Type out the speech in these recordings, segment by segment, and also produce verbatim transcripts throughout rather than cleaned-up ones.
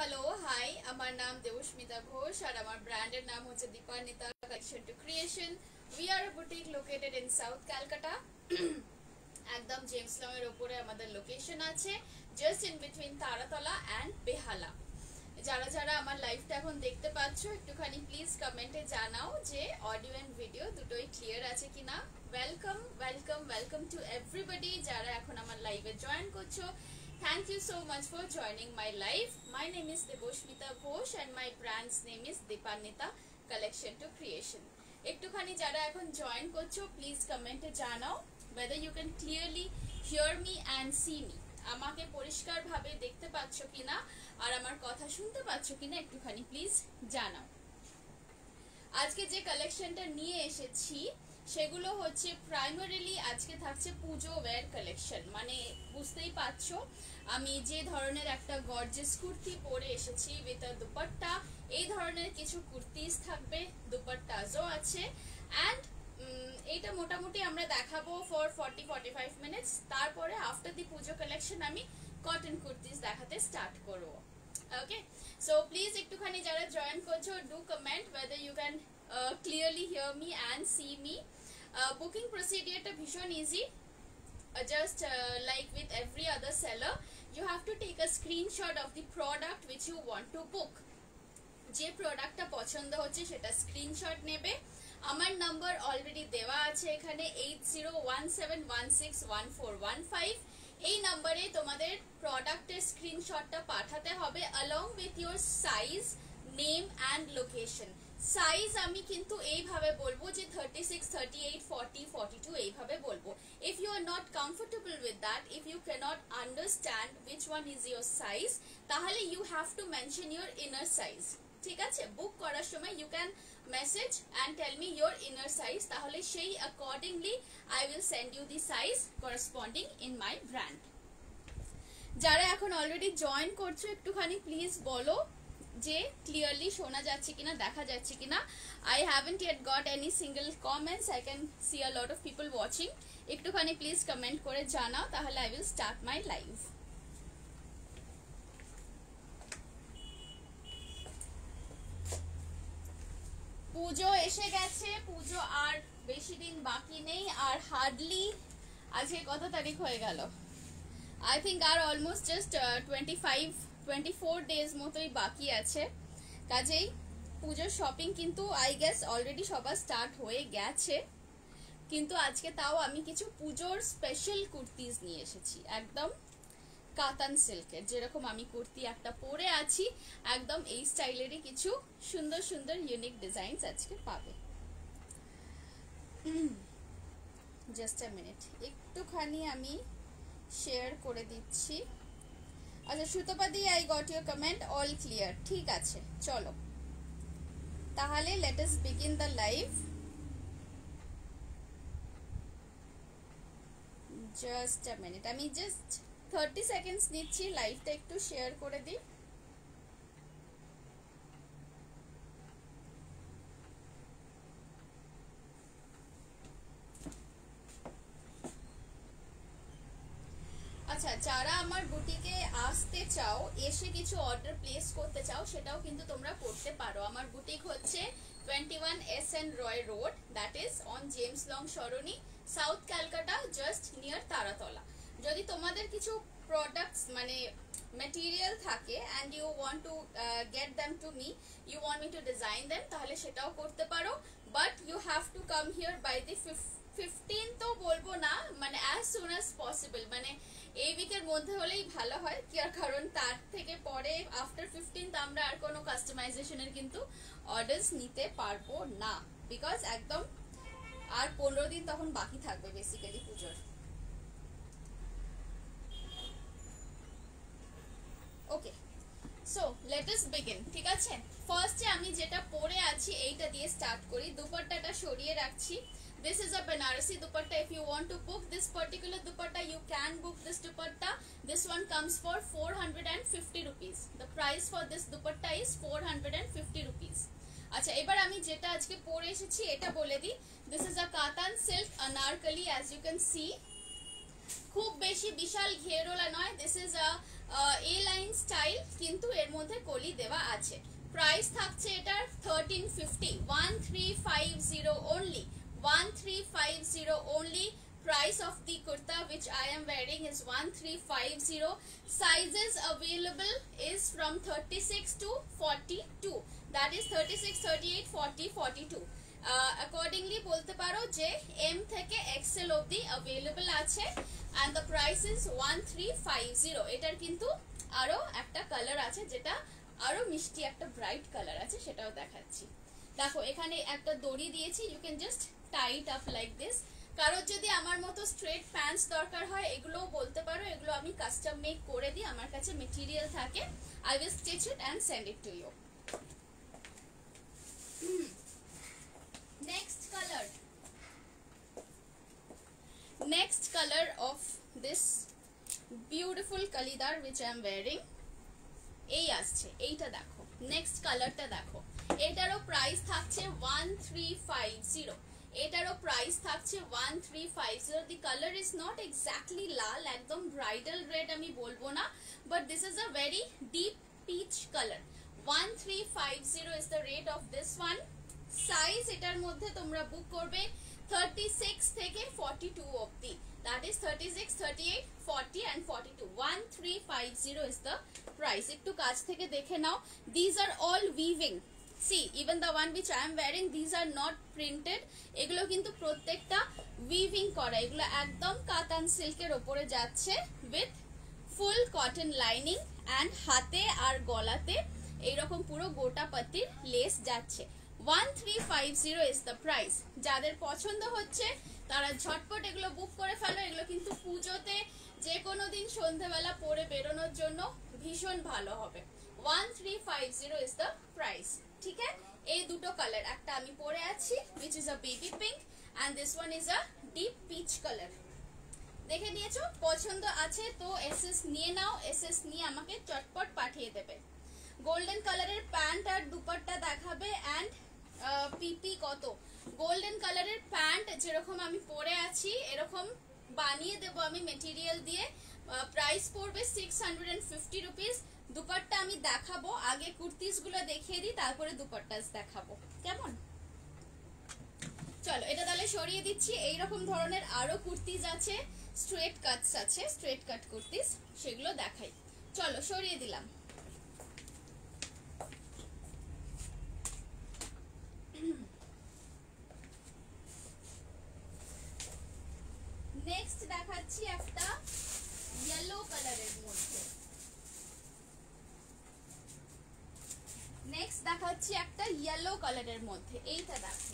Hello hi, আমার নাম দেবস্মিতা ঘোষ আর আমার ব্র্যান্ডের নাম হচ্ছে Dipanwita collection to creation. We are boutique located in south Calcutta. একদম জেমস লংয়ের ওপরে আমাদের লোকেশন আছে, just in between Taratala and Behala. যারা যারা আমার লাইভটা এখন দেখতে পাচ্ছ, একটুখানি প্লিজ কমেন্টে জানাও যে অডিও অ্যান্ড ভিডিও দুটোই ক্লিয়ার আছে কিনা। Welcome welcome welcome to everybody যারা এখন আমার লাইভে জয়েন করছো। Thank you so much for joining my live. My name is Debosmita Ghosh and my brand's name is Dipannita Collection to Creation. একটুখানি যারা এখন জয়েন করছো প্লিজ কমেন্টে জানাও whether you can clearly hear me and see me. আমাকে পরিষ্কারভাবে দেখতে পাচ্ছ কিনা আর আমার কথা শুনতে পাচ্ছ কিনা একটুখানি প্লিজ জানাও। আজকে যে কালেকশনটা নিয়ে এসেছি সেগুলো হচ্ছে প্রাইমারিলি আজকে থাকছে পুজো ওয়্যার কালেকশন। মানে বুঝতেই পারছো আমি যে ধরনের একটা গর্জিয়াস কুর্তি পরে এসেছি উইথ আ দুপাট্টা, এই ধরনের কিছু কুর্তিস থাকবে, দুপাট্টাজও আছে। অ্যান্ড এইটা মোটামুটি আমরা দেখাবো for forty forty five minutes. তারপরে আফটার দি পুজো কালেকশন আমি কটন কুর্তিস দেখাতে স্টার্ট করবো। ওকে, সো প্লিজ একটুখানি যারা জয়েন করছো do comment whether you can uh, clearly hear me and see me. uh, booking procedure টা ভীষণ easy, uh, just uh, like with every other seller you have to take a screenshot of the product which you want to book. যে প্রোডাক্টটা পছন্দ হচ্ছে সেটা screenshot নেবে। আমার number already দেওয়া আছে এখানে eight zero one seven one six one four one five. এই নাম্বারে তোমাদের প্রোডাক্টের স্ক্রিনশটটা পাঠাতে হবে along with your size, name and location. Size আমি কিন্তু এইভাবে বলবো যে thirty six, thirty eight, forty, forty two এইভাবে বলবো। If you are not comfortable with that, if you cannot understand which one is your size, তাহলে you have to mention your inner size. ঠিক আছে, বুক করার সময় you can message and tell me your inner size, তাহলে সেই accordingly I will send you the size corresponding in my brand. যারা এখন already join করছো একটুখানি প্লিজ বলো যে ক্লিয়ারলি শোনা যাচ্ছে কিনা, দেখা যাচ্ছে কিনা। I haven't yet got any single comments. I can see a lot of people watching. একটুখানি প্লিজ কমেন্ট করে জানাও, তাহলে I will start my live. পুজো এসে গেছে, পুজো আর বেশি দিন বাকি নেই, আর হার্ডলি আজকে কত তারিখ হয়ে গেল, আই থিঙ্ক আর almost just twenty five twenty four days মতোই বাকি আছে। কাজেই পুজোর শপিং কিন্তু আই গেস অলরেডি সবার স্টার্ট হয়ে গেছে, কিন্তু আজকে তাও আমি কিছু পুজোর স্পেশাল কুর্তিজ নিয়ে এসেছি, একদম কাতান সিল্কের। যেরকম আমি কুর্তি একটা পরে আছি একদম এই স্টাইলেরই কিছু সুন্দর সুন্দর ইউনিক ডিজাইনস আজকে পাবে। জাস্ট আ মিনিট, একটুখানি আমি শেয়ার করে দিচ্ছি। আচ্ছা সুতপাদি, I got your comment, all clear. ঠিক আছে, চলো তাহলে let us begin the live. Just a minute, আমি জাস্ট থার্টি সেকেন্ডস নিচ্ছি, লাইভটা একটু শেয়ার করে দিই। আচ্ছা, যারা আমার বুটিকে আসতে চাও, এসে কিছু অর্ডার প্লেস করতে চাও, সেটাও কিন্তু তোমরা করতে পারো। আমার বুটিক হচ্ছে twenty one S N Roy road, that is on James Long Sarani, south Calcutta, just near Taratala. যদি তোমাদের কিছু প্রোডাক্টস মানে মেটেরিয়াল থাকে and you want to get them to me, you want me to design them, তাহলে সেটাও করতে পারো। But you have to come here by the fifteen, তো বলবো না, মানে অ্যাজ সুন অ্যাজ পসিবল, মানে এই উইকের মধ্যে হলেই ভালো হয়। কি আর কারণ তার থেকে পরে আফটার ফিফটিন্থ আমরা আর কোনো কাস্টমাইজেশনের কিন্তু অর্ডার্স নিতে পারবো না, বিকজ একদম আর পনেরো দিন তখন বাকি থাকবে বেসিক্যালি পুজোর। Okay, so let us begin. ঠিক আছে, ফার্স্টে আমি যেটা পরে আছি এইটা দিয়ে স্টার্ট করি। দুপাট্টাটা সরিয়ে রাখছি। This is a Banarasi dupatta. If you want to book this particular dupatta, you can book this dupatta. This one comes for four hundred fifty rupees. The price for this dupatta is four hundred fifty rupees. আচ্ছা, এবার আমি যেটা আজকে পরে এসেছি এটা বলে দিই। This is a Katan silk anarkali, as you can see. খুব বেশি বিশাল ঘেরওয়ালা নয়, this is a A line style, কিন্তু এর মধ্যে কলি দেওয়া আছে। প্রাইস থাকছে এটার thirteen fifty, one three five zero only, one three five zero only. Price of the kurta which I am wearing is one three five zero. Sizes available is from thirty-six to forty-two, that is thirty-six, thirty-eight, forty, forty-two. Accordingly bolte paro je M থেকে X L obdi available আছে, and the price is one three five zero. এটার কিন্তু আরো একটা colour আছে, যেটা আরো মিষ্টি একটা ব্রাইট কালার আছে, সেটাও দেখাচ্ছি। দেখো এখানে একটা দড়ি দিয়েছি, you can just tie it up like this. কারোর যদি আমার মতো স্ট্রেট প্যান্টস দরকার হয় এগুলোও বলতে পারো, এগুলো আমি কাস্টম মেক করে দিই, আমার কাছে মেটেরিয়াল থাকে। I will stitch it and send it to you. Next colour, next colour of this beautiful kalidar which I am wearing, এই আসছে, এইটা দেখো, নেক্সট কালারটা দেখো। এটারও প্রাইস থাকছে ওয়ান থ্রি ফাইভ জিরো, এটারও প্রাইস থাকছে one three five zero. The colour is not exactly lal, একদম ব্রাইডাল রেড আমি বলবো না, but this is a very deep peach colour. One three five zero is the rate of this one. Size এটার মধ্যে তোমরা book করবে thirty six থেকে forty two অব্দি, that is thirty-six, thirty-eight, forty and forty-two. one three five zero is the price. একটু কাছ থেকে দেখে নাও, these are all weaving. See, even the one which I am wearing, these are not printed. এগুলো কিন্তু প্রত্যেকটা weaving করা, এগুলো একদম কাতান সিল্কের উপরে যাচ্ছে with full cotton lining and হাতে আর গলাতে এইরকম পুরো গোটা পাতির লেস যাচ্ছে। one three five zero is the price. যাদের পছন্দ হচ্ছে তারা ঝটপট এগুলো বুক করে ফেলো, এগুলো কিন্তু পুজোতে যে কোনো দিন সন্ধ্যাবেলা পরে বেরোনোর জন্য ভীষণ ভালো হবে। one three five zero is the price. ঠিক আছে, এই দুটো কালার, একটা আমি পরে আছি which is a baby pink and this one is a deep peach color. দেখে নিয়েছো, পছন্দ আছে তো এসএস নিয়ে নাও, এসএস নিয়ে আমাকে চটপট পাঠিয়ে দেবে। গোল্ডেন কালারের প্যান্ট আর দুপাট্টা দেখাবে অ্যান্ড পিপি কত। গোল্ডেন কালারের প্যান্ট যেরকম আমি পরে আছি এরকম বানিয়ে দেবো আমি মেটেরিয়াল দিয়ে, প্রাইস পড়বে six hundred and fifty rupees. Dupatta আমি দেখাবো, আগে কুর্তিস গুলো দেখিয়ে দিই, তারপরে দুপাট্টাস দেখাবো, কেমন? চলো এটা তাহলে সরিয়ে দিচ্ছি। এইরকম ধরনের আরো কুর্তিস আছে, স্ট্রেট কাটস আছে, স্ট্রেট কাট কুর্তিস, সেগুলো দেখাই। চলো সরিয়ে দিলাম। নেক্সট দেখাচ্ছি একটা ইয়েলো কালারের মধ্যে, নেক্সট দেখাচ্ছি একটা ইয়েলো কালারের মধ্যে। এইটা দেখো,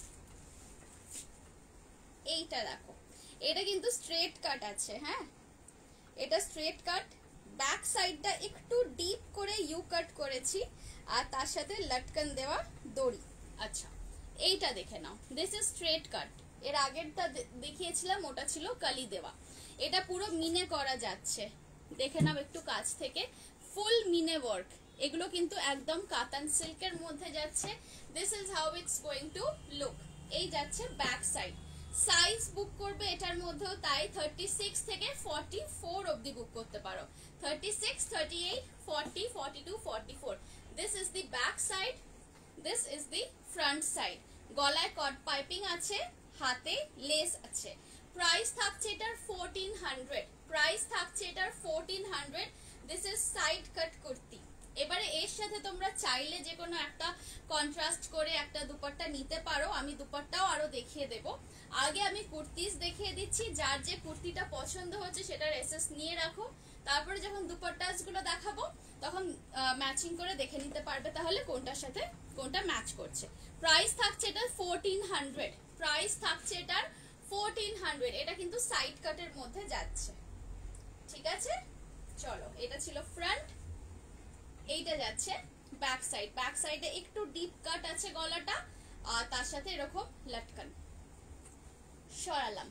এইটা দেখো, এটা কিন্তু স্ট্রেট কাট আছে, হ্যাঁ এটা স্ট্রেট কাট, ব্যাক সাইডটা একটু ডিপ করে ইউ কাট করেছি আর তার সাথে লটকন দেওয়া দড়ি। আচ্ছা এইটা দেখে নাও, দিস ইজ স্ট্রেট কাট। এর আগেরটা দেখিয়েছিলাম ওটা ছিল কালি দেওয়া, এটা পুরো মিনে করা যাচ্ছে, দেখে নাও একটু কাছ থেকে, ফুল মিনে ওয়ার্ক। এগুলো কিন্তু একদম কাতান সিল্কের মধ্যে যাচ্ছে। This is how it's going to look. এই যাচ্ছে ব্যাক সাইড। সাইজ বুক করবে এটার মধ্যেও তাই, থার্টি সিক্স থেকে ফর্টি ফোর অব্দি বুক করতে পারো, thirty six, thirty eight, forty, forty two, forty four. This is the back side, this is the front side. গলায় কট পাইপিং আছে, হাতে লেস আছে। প্রাইস থাকছে এটার ফোরটিন হান্ড্রেড, প্রাইস থাকছে এটার fourteen hundred. This is side cut kurti. এবারে এর সাথে তোমরা চাইলে যে কোনো একটা কন্ট্রাস্ট করে একটা দুপাট্টা নিতে পারো, আমি দুপাট্টাও আরো দেখিয়ে দেব। আগে আমি কুর্তিস দেখিয়ে দিচ্ছি, যার যে কুর্তিটা পছন্দ হচ্ছে সেটার এসএস নিয়ে রাখো, তারপরে যখন দুপাট্টাস গুলো দেখাবো তখন ম্যাচিং করে দেখে নিতে পারবে তাহলে কোনটার সাথে কোনটা ম্যাচ করছে। প্রাইস থাকছে এটার ফোরটিন হান্ড্রেড, প্রাইস থাকছে এটার ফোরটিন হান্ড্রেড। এটা কিন্তু সাইড কাটের মধ্যে যাচ্ছে, ঠিক আছে। চলো এটা ছিল ফ্রন্ট, এইটা যাচ্ছে ব্যাক সাইড। ব্যাক সাইডে একটু ডিপ কাট আছে গলাটা, আর তার সাথে এরকম লটকন। সরালাম।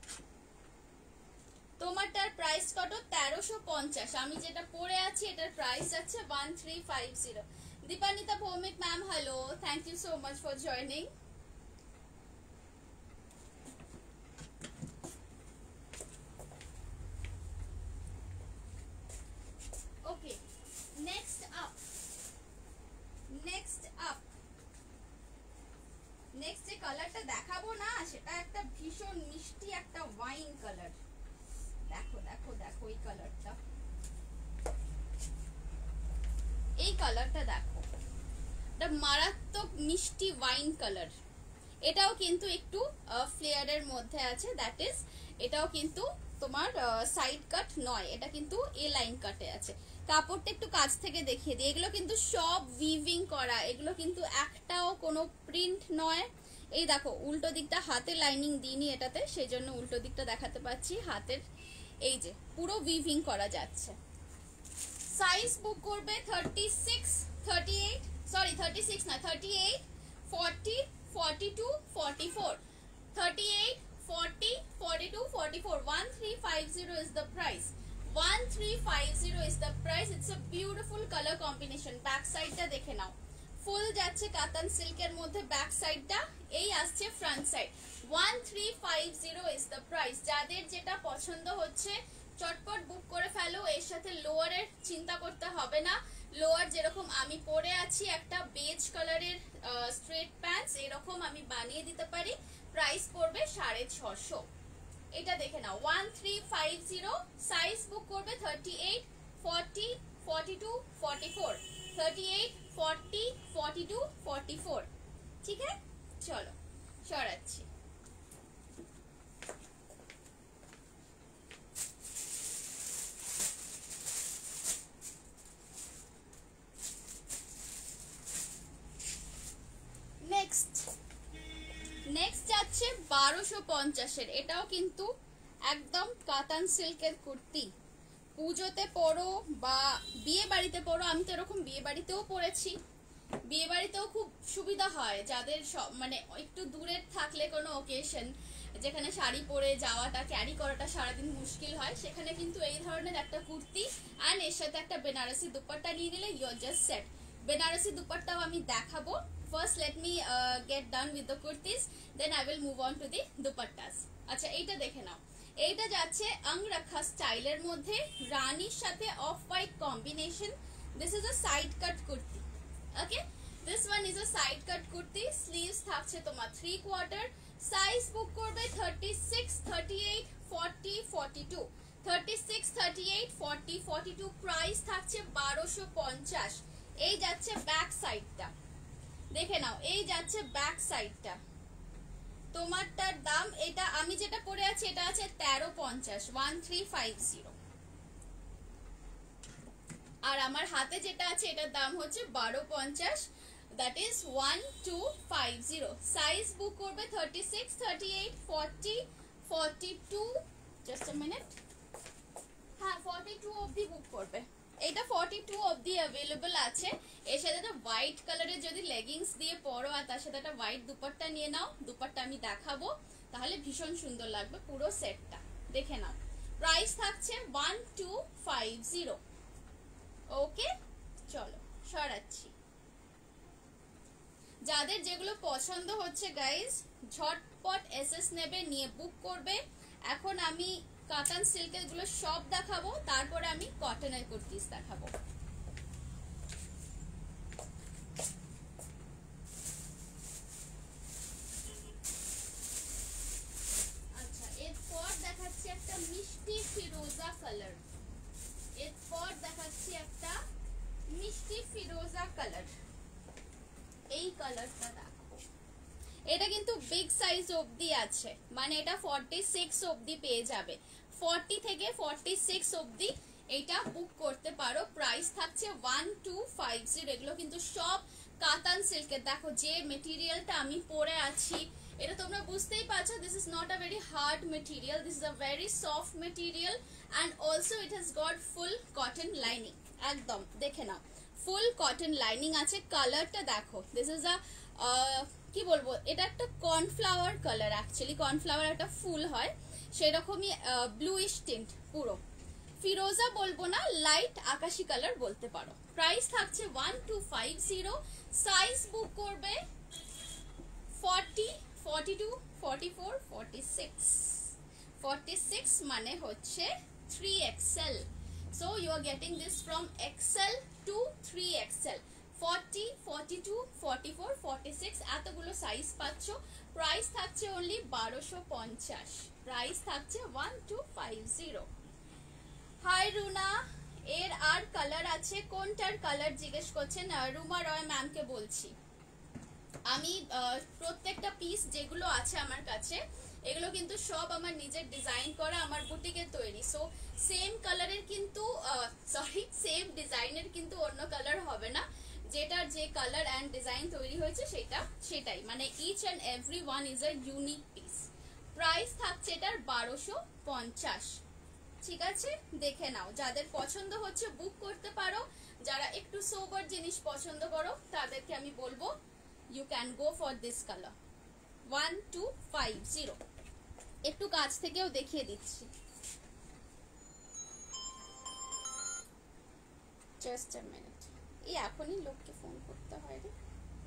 তোমারটার প্রাইস কত? তেরোশো পঞ্চাশ। আমি যেটা পরে আছি এটার প্রাইস আছে one three five zero. Dipanita Bhowmik ma'am, hello, thank you so much for joining. কালারটা দেখাবো না, সেটা একটা ভীষণ মিষ্টি একটা ওয়াইন কালার। দেখো দেখো দেখো এই কালারটা, এই কালারটা দেখো, এটা মারাত্মক মিষ্টি ওয়াইন কালার। এটাও কিন্তু একটু ফ্লেয়ারের মধ্যে আছে, দ্যাট ইজ এটাও কিন্তু তোমার সাইড কাট নয়, এটা কিন্তু এ লাইন কাটে আছে। কাপড়টা একটু কাছ থেকে দেখিয়ে দিই, এগুলো কিন্তু সব উইভিং করা, এগুলো কিন্তু একটাও কোনো প্রিন্ট নয়। এই দেখো উল্টো দিকটা হাতে লাইনিং দিইনি এটাতে, সেই জন্য উল্টো দিকটা দেখাতে পাচ্ছি। হাতের এই যে পুরো উইভিং করা যাচ্ছে। সাইজ বুক করবে thirty six thirty eight, sorry thirty six না thirty eight forty forty two forty four, thirty eight forty forty-two forty-four, one three five zero is the price, one three five zero is the price. It's a beautiful color combination. back side টা দেখে নাও, ফুল যাচ্ছে কাতান সিল্কের মধ্যে, back সাইডটা এই আসছে front side. one three five zero is the price. যাদের যেটা পছন্দ হচ্ছে চটপট বুক করে ফেলো, এর সাথে লোয়ারের চিন্তা করতে হবে না। লোয়ার যেরকম আমি পরে আছি একটা বেজ কালারের স্ট্রেট প্যান্টস, এরকম আমি বানিয়ে দিতে পারি। প্রাইস পড়বে সাড়ে ছশো। এটা দেখে নাও one three five zero, size book করবে thirty eight forty forty two forty four, thirty eight forty forty two forty four. ঠিক আছে, চলো সরাচ্ছি। নেক্সট নেক্সট যাচ্ছে বারোশো পঞ্চাশের, এটাও কিন্তু একদম কাতান সিল্কের কুর্তি। পুজোতে পরো বা বিয়ে বাড়িতে পরো, আমি তো এরকম বিয়ে বাড়িতেও পরেছি, বিয়ে বাড়িতেও খুব সুবিধা হয় যাদের সব মানে একটু দূরের থাকলে কোনো ওকেশন যেখানে শাড়ি পরে যাওয়াটা ক্যারি করাটা সারাদিন মুশকিল হয়, সেখানে কিন্তু এই ধরনের একটা কুর্তি আর এর সাথে একটা বেনারসি দুপাট্টা নিয়ে নিলে you are just set. Banarasi দুপাট্টাও আমি দেখাবো। First let me uh, get done with the kurtis, then I will move on to the dupattas. আচ্ছা এইটা দেখে নাও, এইটা যাচ্ছে অংরাখা স্টাইলের মধ্যে, রানীর সাথে off white combination. This is a side cut kurti, okay, this one is a side cut kurti. Sleeves থাকছে তোমার থ্রি কোয়ার্টার। সাইজ বুক করবে thirty six thirty eight forty forty two, thirty six thirty eight forty forty two. Price থাকছে বারোশো পঞ্চাশ। এই যাচ্ছে back সাইডটা দেখে নাও, এই যাচ্ছে ব্যাক সাইডটা, তোমারটার দাম, এটা আমি যেটা পরে আছি এটা আছে তেরো পঞ্চাশ, ওয়ান থ্রি ফাইভ জিরো। আর আমার হাতে যেটা আছে এটার দাম হচ্ছে বারো পঞ্চাশ, that is one two five zero. Size book করবে thirty six thirty eight forty forty two, just a minute, হ্যাঁ ফর্টি টু অবধি বুক করবে। এটা ফর্টি টু অবধি অ্যাভেলেবল আছে। এর সাথে একটা হোয়াইট কালারের যদি লেগিংস দিয়ে পরো আর তার সাথে একটা হোয়াইট দুপাট্টা নিয়ে নাও, দুপাট্টা আমি দেখাবো, তাহলে ভীষণ সুন্দর লাগবে পুরো সেটটা। দেখে নাও, প্রাইস থাকছে one two five zero. Okay, চলো সরাচ্ছি। যাদের যেগুলো পছন্দ হচ্ছে গাইজ ঝটপট এসএস নেবে, নিয়ে বুক করবে। এখন আমি কাতান সিল্কের গুলো সব দেখাবো, তারপরে আমি কটনের কুর্তিস দেখাবো। আচ্ছা, এরপর দেখাচ্ছি একটা মিষ্টি ফিরোজা কালার, এরপর দেখাচ্ছি একটা মিষ্টি ফিরোজা কালার। এই কালারটা দেখো, এটা কিন্তু বিগ সাইজ অবধি আছে, মানে এটা ফর্টি সিক্স অবধি পেয়ে যাবে, ফর্টি থেকে ফর্টি সিক্স অবধি এটা বুক করতে পারো। প্রাইস থাকছে ওয়ান টু ফাইভ জিরো। এগুলো কিন্তু সব কাতান সিল্কের। দেখো যে মেটেরিয়ালটা আমি পরে আছি এটা তোমরা বুঝতেই পারছো, this is not a very hard material, this is a very soft material and also it has got full cotton lining. একদম দেখে নাও, ফুল কটন লাইনিং আছে। কালারটা দেখো, দিস ইজ আ কি বলবো, এটা একটা কর্নফ্লাওয়ার কালার, অ্যাকচুয়ালি কর্নফ্লাওয়ার একটা ফুল হয় সেরকমই ব্লুইশ টিন্ট, পুরো ফিরোজা বলবো না, লাইট আকাশি কালার বলতে পারো। প্রাইস থাকছে one two five zero. Size book করবে forty forty two forty four forty six, forty six মানে হচ্ছে three XL. So you are getting this from XL to three XL. Forty forty two forty four forty six এতগুলো size পাচ্ছ। Price থাকছে only বারোশো পঞ্চাশ, price থাকছে one two five zero. Hi Runa, এর আর কালার আছে, কোনটার কালার জিজ্ঞেস করছেন? রুমা রয় ম্যামকে বলছি। আমি প্রত্যেকটা পিস যেগুলো আছে আমার কাছে এগুলো কিন্তু সব আমার নিজের ডিজাইন করা, আমার বুটিকের তৈরি। সো সেম কালারের কিন্তু সরি সেম ডিজাইনের কিন্তু অন্য কালার হবে না, যেটার যে কালার অ্যান্ড ডিজাইন তৈরি হয়েছে সেটা সেটাই, মানে each and every one is a unique piece. Price থাকছে এটার বারোশো পঞ্চাশ। ঠিক আছে, দেখে নাও, যাদের পছন্দ হচ্ছে বুক করতে পারো। যারা একটু সোবার জিনিস পছন্দ করো তাদেরকে আমি বলবো you can go for this colour one two five zero. একটু কাছ থেকেও দেখিয়ে দিচ্ছি। জাস্ট আ মিনিট, এই এখনই লোককে ফোন করতে হয় রে।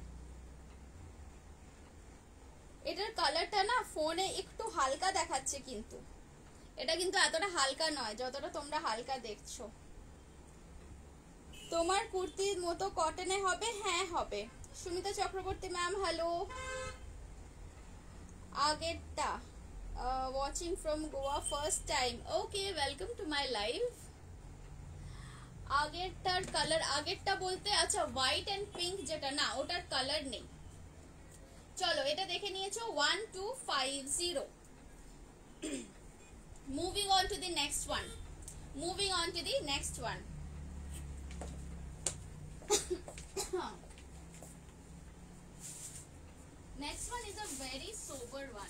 এটার কালারটা না ফোনে একটু হালকা দেখাচ্ছে, কিন্তু এটা কিন্তু এতটা হালকা নয় যতটা তোমরা হালকা দেখছো। তোমার কুর্তির মতো কটনে হবে? হ্যাঁ হবে। Sumita Chakraborty ma'am hello. আগেরটা watching from Goa first time, okay welcome to my live. আগেরটার কালার, আগেরটা বলতে আচ্ছা হোয়াইট এন্ড পিঙ্ক যেটা, না ওটার কালার নেই। চলো এটা দেখে নিয়েছো one two five zero. Moving on to the next one. Moving on to the next one. Next one is a very sober one.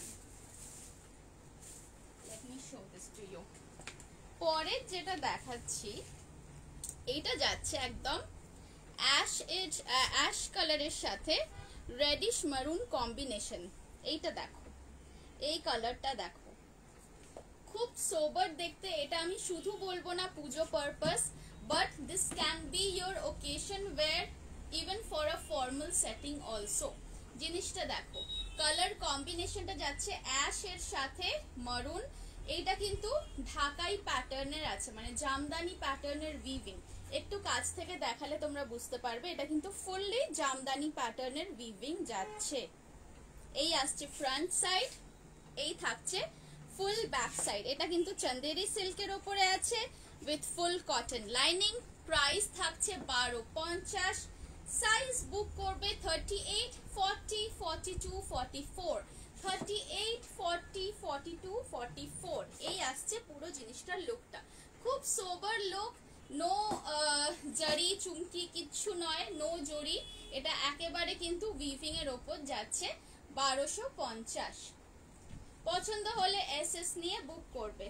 Let me show this to you. পরের যেটা দেখাচ্ছি এইটা যাচ্ছে একদম অ্যাশ এজ অ্যাশ কালারের সাথে radish মারুন combination. এইটা দেখো, এই কালারটা দেখো, খুব সোবার দেখতে। এটা আমি শুধু বলবো না Pujo purpose, but this can be your occasion wear even for a formal setting also. জিনিসটা দেখো, কালার কম্বিনেশনটা যাচ্ছে অ্যাশ এর সাথে মারুন। এইটা কিন্তু ঢাকাই প্যাটার্নের আছে, মানে জামদানি প্যাটার্নের উইভিং। একটু কাছ থেকে দেখালে তোমরা বুঝতে পারবে এটা কিন্তু ফুললি জামদানি প্যাটার্নের উইভিং যাচ্ছে। এই আসছে ফ্রন্ট সাইড, এই থাকছে ফুল ব্যাক সাইড। এটা কিন্তু চন্দেরি সিল্কের ওপরে আছে with full cotton lining. Price থাকছে বারো পঞ্চাশ। সাইজ বুক করবে thirty eight, forty, forty two, forty four, thirty eight, forty, forty two, forty four. এই আসছে পুরো জিনিসটার লুকটা, খুব সোবার লুক। নো জরি চুমকি কিচ্ছু নয়, নো জরি, এটা একেবারে কিন্তু উইভিং এর ওপর যাচ্ছে। বারোশো পঞ্চাশ। পছন্দ হলে এস এস নিয়ে বুক করবে।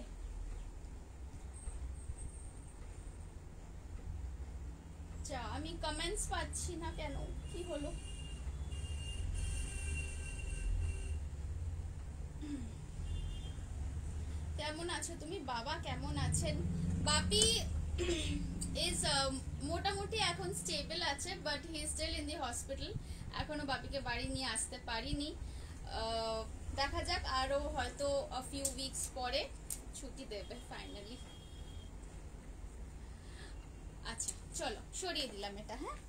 আচ্ছা আমি কমেন্টস পাচ্ছি না কেন, কি হলো? কেমন আছো তুমি? বাবা কেমন আছেন? বাপি ইজ মোটামুটি এখন স্টেবল আছে, but he is still in the hospital. এখনো বাপিকে বাড়ি নিয়ে আসতে পারিনি। দেখা যাক, আরো হয়তো আ ফিউ উইকস পরে ছুটি দেবে ফাইনালি। আচ্ছা চলো সরিয়ে দিলাম এটা। হ্যাঁ,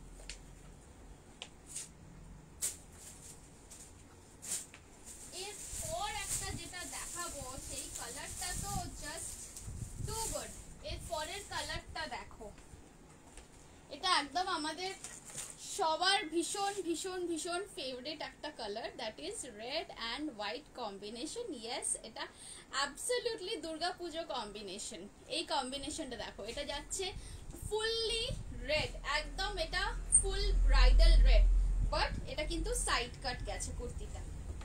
এরপর একটা যেটা দেখাবো সেই কালারটা তো জাস্ট টু গুড। এর পরের কালারটা দেখো, এটা একদম আমাদের সবার ভীষণ ভীষণ ভীষণ ফেভারিট একটা colour, that is red and white combination. Yes, এটা অ্যাবসলিউটলি দুর্গাপুজো কম্বিনেশন। এই কম্বিনেশনটা দেখো, এটা যাচ্ছে ফুললি রেড, একদম এটা ফুল ব্রাইডাল রেড, বাট এটা কিন্তু সাইড কাট গেছে কুর্তিটা।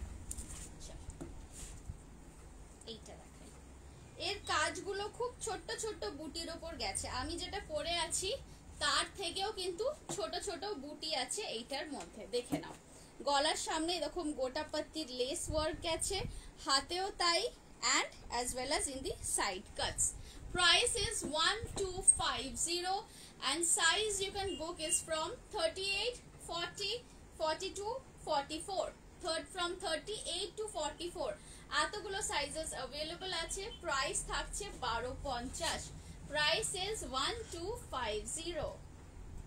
এইটা দেখেন, এর কাজগুলো খুব ছোট্ট ছোট্ট বুটির ওপর গেছে। আমি যেটা পরে আছি তার থেকেও কিন্তু ছোট ছোট বুটি আছে এইটার মধ্যে, দেখে নাও। গলার সামনে এরকম গোটা পাত্তির লেস ওয়ার্ক গেছে, হাতেও তাই, and as well as in the side cuts. Price is one two five zero and size you can book is from thirty-eight, forty, forty-two, forty-four. Third from thirty-eight to forty-four. এতগুলো sizes available আছে। Price থাকছে বারো পঞ্চাশ। Price is one two five zero.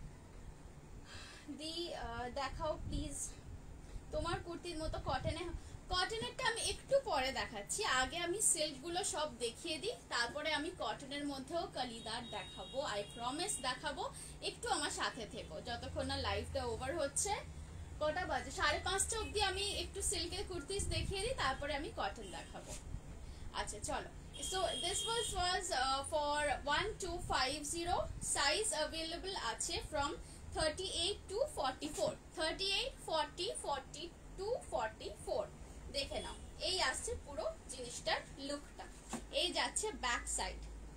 দি দেখাও please, তোমার কুর্তির মতো কটনে কটনেরটা আমি একটু পরে দেখাচ্ছি, আগে আমি সিল্কগুলো সব দেখিয়ে দিই, তারপরে আমি কটনের মধ্যেও কালিদার দেখাবো, আই প্রমিস দেখাবো। একটু আমার সাথে থেকো যতক্ষণ না লাইভটা ওভার হচ্ছে। কটা বাজে? সাড়ে পাঁচটা অবধি আমি একটু সিল্কের কুর্তিস দেখিয়ে দিই, তারপরে আমি কটন দেখাবো। আচ্ছা চলো। So this was was uh, for one two five zero, size available আছে from thirty-eight to forty-four, thirty-eight, forty, forty-two, forty-four। দেখে নাও, এই আসছে পুরো জিনিসটার লুকটা। এই যাচ্ছে ব্যাক সাইড।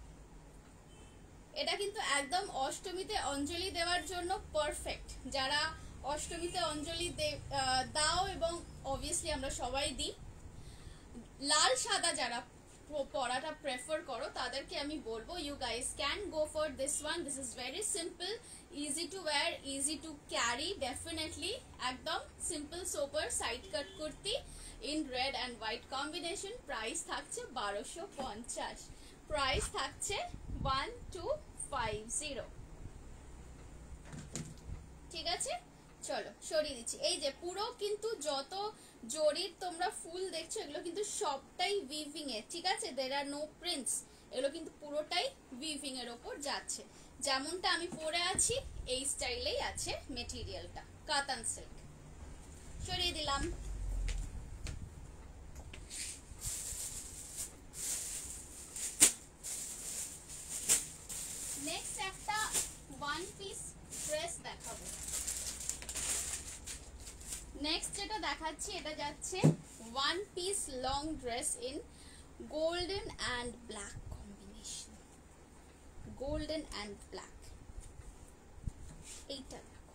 এটা কিন্তু একদম অষ্টমীতে অঞ্জলি দেওয়ার জন্য পারফেক্ট। যারা অষ্টমীতে অঞ্জলি দাও, এবং অবভিয়াসলি আমরা সবাই দিই, লাল সাদা যারা পরাটা প্রেফার করো তাদেরকে আমি বলবো you guys can go for this one. This is very simple, easy to wear, easy to carry, definitely একদম simple super side cut kurti in red and white combination. Price থাকছে বারোশো পঞ্চাশ, প্রাইস থাকছে ওয়ান টু ফাইভ জিরো। ঠিক আছে, চলো সরিয়ে দিচ্ছি। এই যে পুরো কিন্তু যত জরির তোমরা ফুল দেখছো এগুলো কিন্তু সবটাই উইভিং এর, ঠিক আছে, দের আর নো প্রিন্টস, এগুলো কিন্তু পুরোটাই উইভিং এর ওপর যাচ্ছে। যেমনটা আমি পরে আছি এই স্টাইলেই আছে মেটেরিয়ালটা, কাতান সিল্ক। সরিয়ে দিলাম। নেক্সট একটা ওয়ান পিস ড্রেস দেখাবো। নেক্সট যেটা দেখাচ্ছি এটা যাচ্ছে one piece long dress in golden and black combination, golden and black. এইটা দেখো,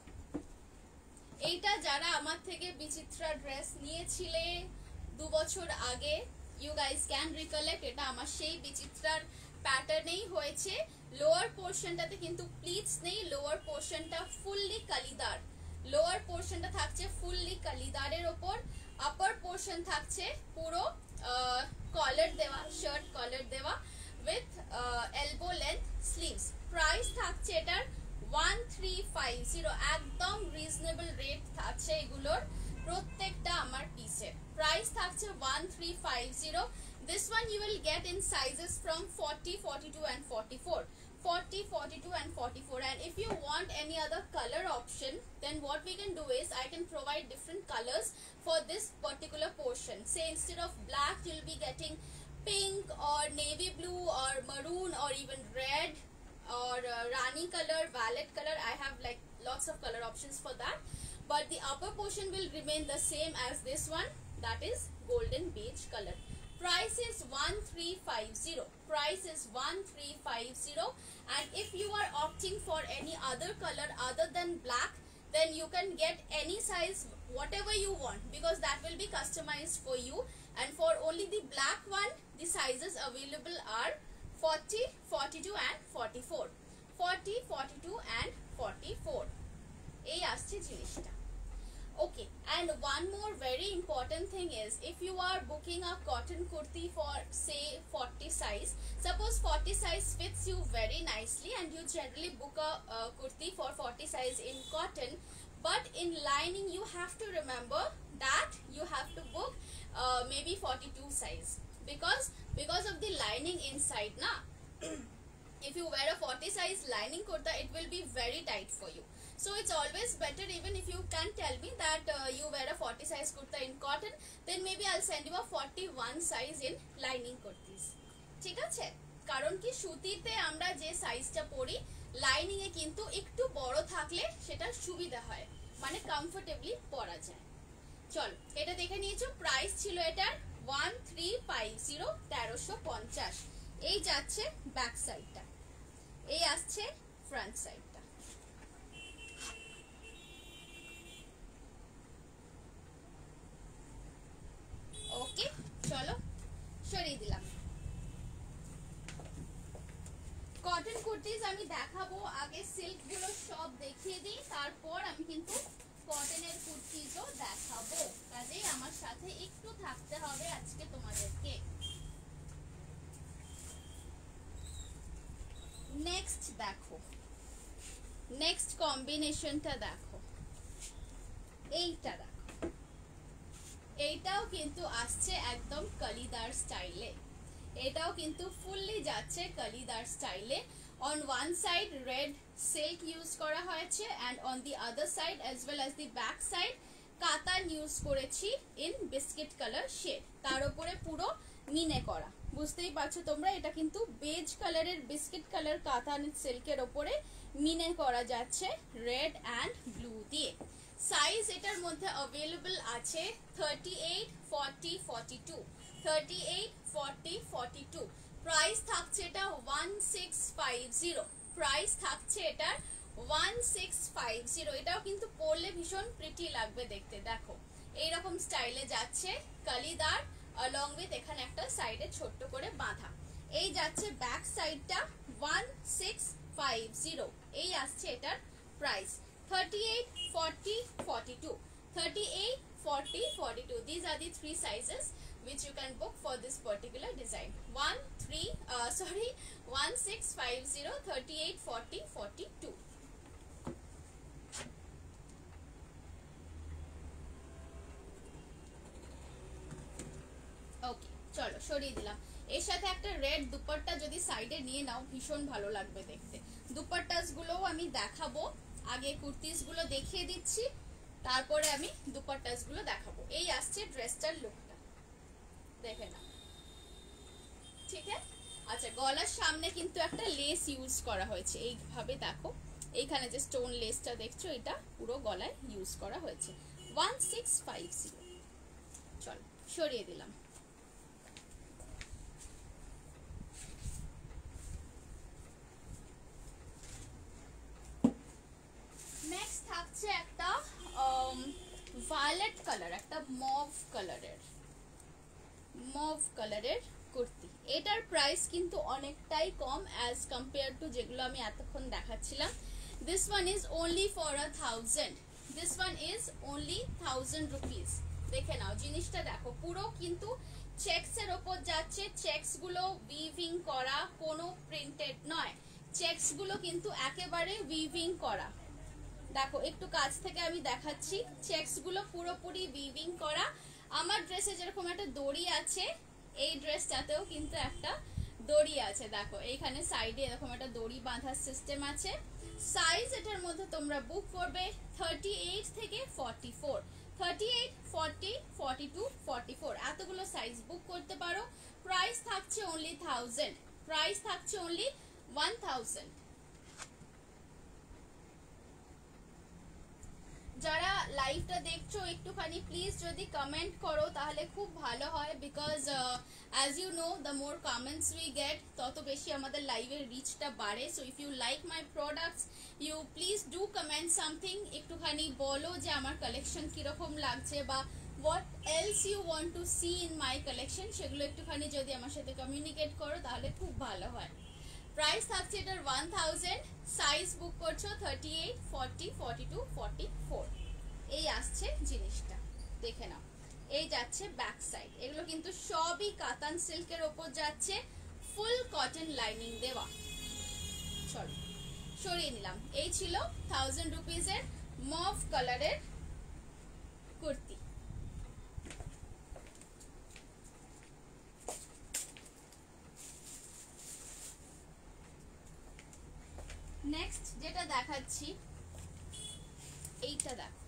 এইটা যারা আমার থেকে বিচিত্রা ড্রেস নিয়েছিলে দু বছর আগে, ইউ গাইস ক্যান রিকলেক্ট, এটা আমার সেই বিচিত্রার প্যাটার্নেই হয়েছে। লোয়ার পোর্শনটাতে কিন্তু প্লিটস নেই, লোয়ার পোর্শনটা ফুললি কালিদার, লোয়ার পোর্শনটা থাকছে ফুললি কালিদারের ওপর, আপার পোর্শন থাকছে পুরো কলার দেওয়া, শার্ট কলার দেওয়া with elbow length sleeves. Price থাকছে এটার ওয়ান থ্রি ফাইভ জিরো, একদম রিজনেবল রেট থাকছে এগুলোর প্রত্যেকটা আমার পিসের। প্রাইস থাকছে one three five zero. This one you will get in sizes from forty, forty-two and forty-four, forty, forty-two and forty-four. And if you want any other color option, then what we can do is I can provide different colors for this particular portion. Say instead of black you'll be getting pink or navy blue or maroon or even red or uh, rani color, violet color. I have like lots of color options for that, but the upper portion will remain the same as this one, that is golden beige color. Price is one three five zero, price is one three five zero. And if you are opting for any other color other than black, then you can get any size whatever you want, because that will be customized for you. And for only the black one, the sizes available are forty, forty-two and forty-four, forty, forty-two and forty-four. এই আসছে জিনিসটা। Okay, and one more very important thing is, if you are booking a cotton kurti for say forty size, suppose forty size fits you very nicely and you generally book a uh, kurti for forty size in cotton, but in lining you have to remember that you have to book uh, maybe forty-two size, because because of the lining inside na. If you wear a forty size lining kurta, it will be very tight for you. So it's always better, even if you can tell me that uh, you wear a forty size kurta in cotton, then maybe I'll send you a forty-one size in lining kurtis. ঠিক আছে, কারণ কি সুতিতে আমরা যে সাইজটা পরি, lining এ কিন্তু একটু বড় থাকলে সেটা সুবিধা হয়, মানে কমফোর্টেবলি পরা যায়। চলো এটা দেখে নিয়েছো, প্রাইস ছিল এটার ওয়ান থ্রি ফাইভ জিরো, তেরোশো পঞ্চাশ। এই যাচ্ছে ব্যাক সাইডটা, এই আসছে ফ্রন্ট সাইডটা। ওকে চলো সরিয়ে দিলাম। কটন কুর্তিজ আমি দেখাবো, আগে সিল্ক গুলো সব দেখিয়ে দিই, তারপর আমি কিন্তু কটনের কুর্তিজও দেখাবো, কাজেই আমার সাথে একটু থাকতে হবে আজকে তোমাদেরকে। নেক্সট দেখো, নেক্সট কম্বিনেশনটা দেখো, এইটা দেখো, এইটাও কিন্তু আসছে একদম কালিদার স্টাইলে, এটাও কিন্তু ফুললি যাচ্ছে কালিদার স্টাইলে। On one side red silk use করা হয়েছে and on the other side as well as the back side katan use করেছি ইন বিস্কিট কালার শেড, তার উপরে পুরো মিনে করা। বুঝতেই পারছো তোমরা, এটা কিন্তু বেজ কালারের বিস্কিট কালার কাতান সিল্কের ওপরে মিনে করা যাচ্ছে রেড অ্যান্ড ব্লু দিয়ে। সাইজ এটার মধ্যে অ্যাভেলেবল আছে thirty eight, forty, forty two, thirty eight, forty, forty two. Price থাকছে এটা one six five zero, price থাকছে এটার ওয়ান সিক্স ফাইভ জিরো। এটাও কিন্তু পরলে ভীষণ প্রিটি লাগবে দেখতে, দেখো এইরকম স্টাইলে যাচ্ছে কালিদার along with এখানে একটা সাইডে ছোট্ট করে বাঁধা। এই যাচ্ছে ব্যাক সাইডটা ওয়ান সিক্স ফাইভ জিরো, এই আসছে এটার price thirty eight, forty, forty two, thirty eight, forty, forty-two. These are the three sizes which you can book for this particular design. one, three, uh, sorry, one, six, five, zero, thirty-eight, forty, forty-two. Okay, চলো সরিয়ে দিলাম। এর সাথে একটা red dupatta যদি সাইডে নিয়ে নাও ভীষণ ভালো লাগবে দেখতে। দুপাট্টাস গুলোও আমি দেখাবো, আগে কুর্তিস গুলো দেখিয়ে দিচ্ছি, তারপরে আমি দুপাট্টাস গুলো দেখাবো। এই আসছে ড্রেসটার লুকটা, দেখে নাও, ঠিক আছে। আচ্ছা, গলার সামনে কিন্তু একটা লেস ইউজ করা হয়েছে, এইভাবে দেখো, এইখানে যে স্টোন লেসটা দেখছো এটা পুরো গলায় ইউজ করা হয়েছে। One six five zero. চলো সরিয়ে দিলাম। নেক্সট থাকছে একটা ভায়োলেট কালার, একটা মভ কালারের মভ কালারের কুর্তি। এটার প্রাইস কিন্তু অনেকটাই কম অ্যাজ কম্পেয়ার টু যেগুলো আমি এতক্ষণ দেখাচ্ছিলাম। This one is only for a thousand, this one is only thousand rupees. দেখে নাও জিনিসটা, দেখো পুরো কিন্তু চেকস এর ওপর যাচ্ছে, চেকস গুলো উইভিং করা, কোনো প্রিন্টেড নয়, চেকস গুলো কিন্তু একেবারে উইভিং করা। দেখো একটু কাছ থেকে আমি দেখাচ্ছি, চেকস গুলো পুরোপুরি উইভিং করা। আমার ড্রেসে যেরকম একটা দড়ি আছে, এই ড্রেসটাতেও কিন্তু একটা দড়ি আছে, দেখো এইখানে সাইডে এরকম একটা দড়ি বাঁধার সিস্টেম আছে। সাইজ এটার মধ্যে তোমরা বুক করবে থার্টি এইট থেকে forty four, thirty eight, forty, forty two, forty four, এতগুলো সাইজ বুক করতে পারো। প্রাইস থাকছে অনলি থাউজেন্ড, প্রাইস থাকছে অনলি ওয়ান থাউজেন্ড। যারা লাইভটা দেখছো একটুখানি প্লিজ যদি কমেন্ট করো তাহলে খুব ভালো হয়, because as you know the more comments we get তত বেশি আমাদের লাইভের রিচটা বাড়ে। So if you like my products you please do comment something, একটুখানি বলো যে আমার কালেকশন কিরকম লাগছে বা what else you want to see in my collection, সেগুলো একটুখানি যদি আমার সাথে কমিউনিকেট করো তাহলে খুব ভালো হয়। প্রাইস থাকছে এটার ওয়ান থাউজেন্ড, সাইজ বুক করছো thirty eight, forty, forty two, forty four. এই আসছে জিনিসটা, দেখে নাও। এই যাচ্ছে ব্যাক সাইড, এগুলো কিন্তু সবই কাতান সিল্কের ওপর যাচ্ছে, ফুল কটন লাইনিং দেওয়া। চলো সরিয়ে নিলাম। এই ছিল থাউজেন্ড রুপিজের মভ কালারের কুর্তি। নেক্সট যেটা দেখাচ্ছি এইটা দেখো,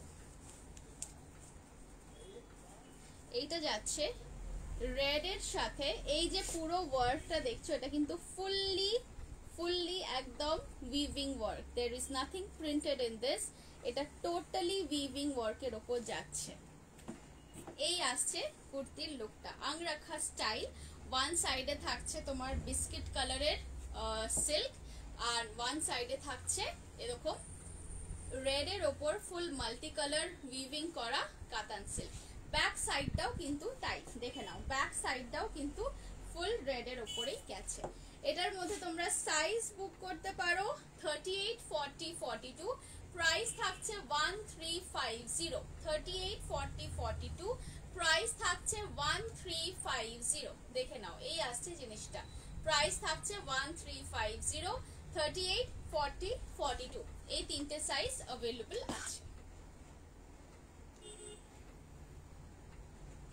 এইটা যাচ্ছে রেড এর সাথে, এই যে পুরো ওয়ার্কটা দেখছো এটা কিন্তু ফুললি ফুললি একদম weaving work, there is nothing printed in this, এটা টোটালি উইভিং ওয়ার্কের ওপর যাচ্ছে। এই আসছে কুর্তির লুকটা, আংরাখা স্টাইল। ওয়ান সাইডে থাকছে তোমার বিস্কিট কালারের সিল্ক, আর ওয়ান সাইডে থাকছে এরকম রেড এর ওপর ফুল মাল্টি কালার উইভিং করা কাতান সিল্ক। ব্যাক সাইডটাও কিন্তু তাই, দেখে নাও, ব্যাক সাইডটাও কিন্তু ফুল রেড এর ওপরেই গেছে। এটার মধ্যে তোমরা সাইজ বুক করতে পারো thirty eight, forty, forty two. Price থাকছে one three five zero, thirty eight, forty, forty two, price থাকছে ওয়ান থ্রি ফাইভ জিরো। দেখে নাও, এই আসছে জিনিসটা, প্রাইস থাকছে one three five zero, thirty eight, forty, forty two, এই তিনটে সাইজ অ্যাভেলেবল আছে।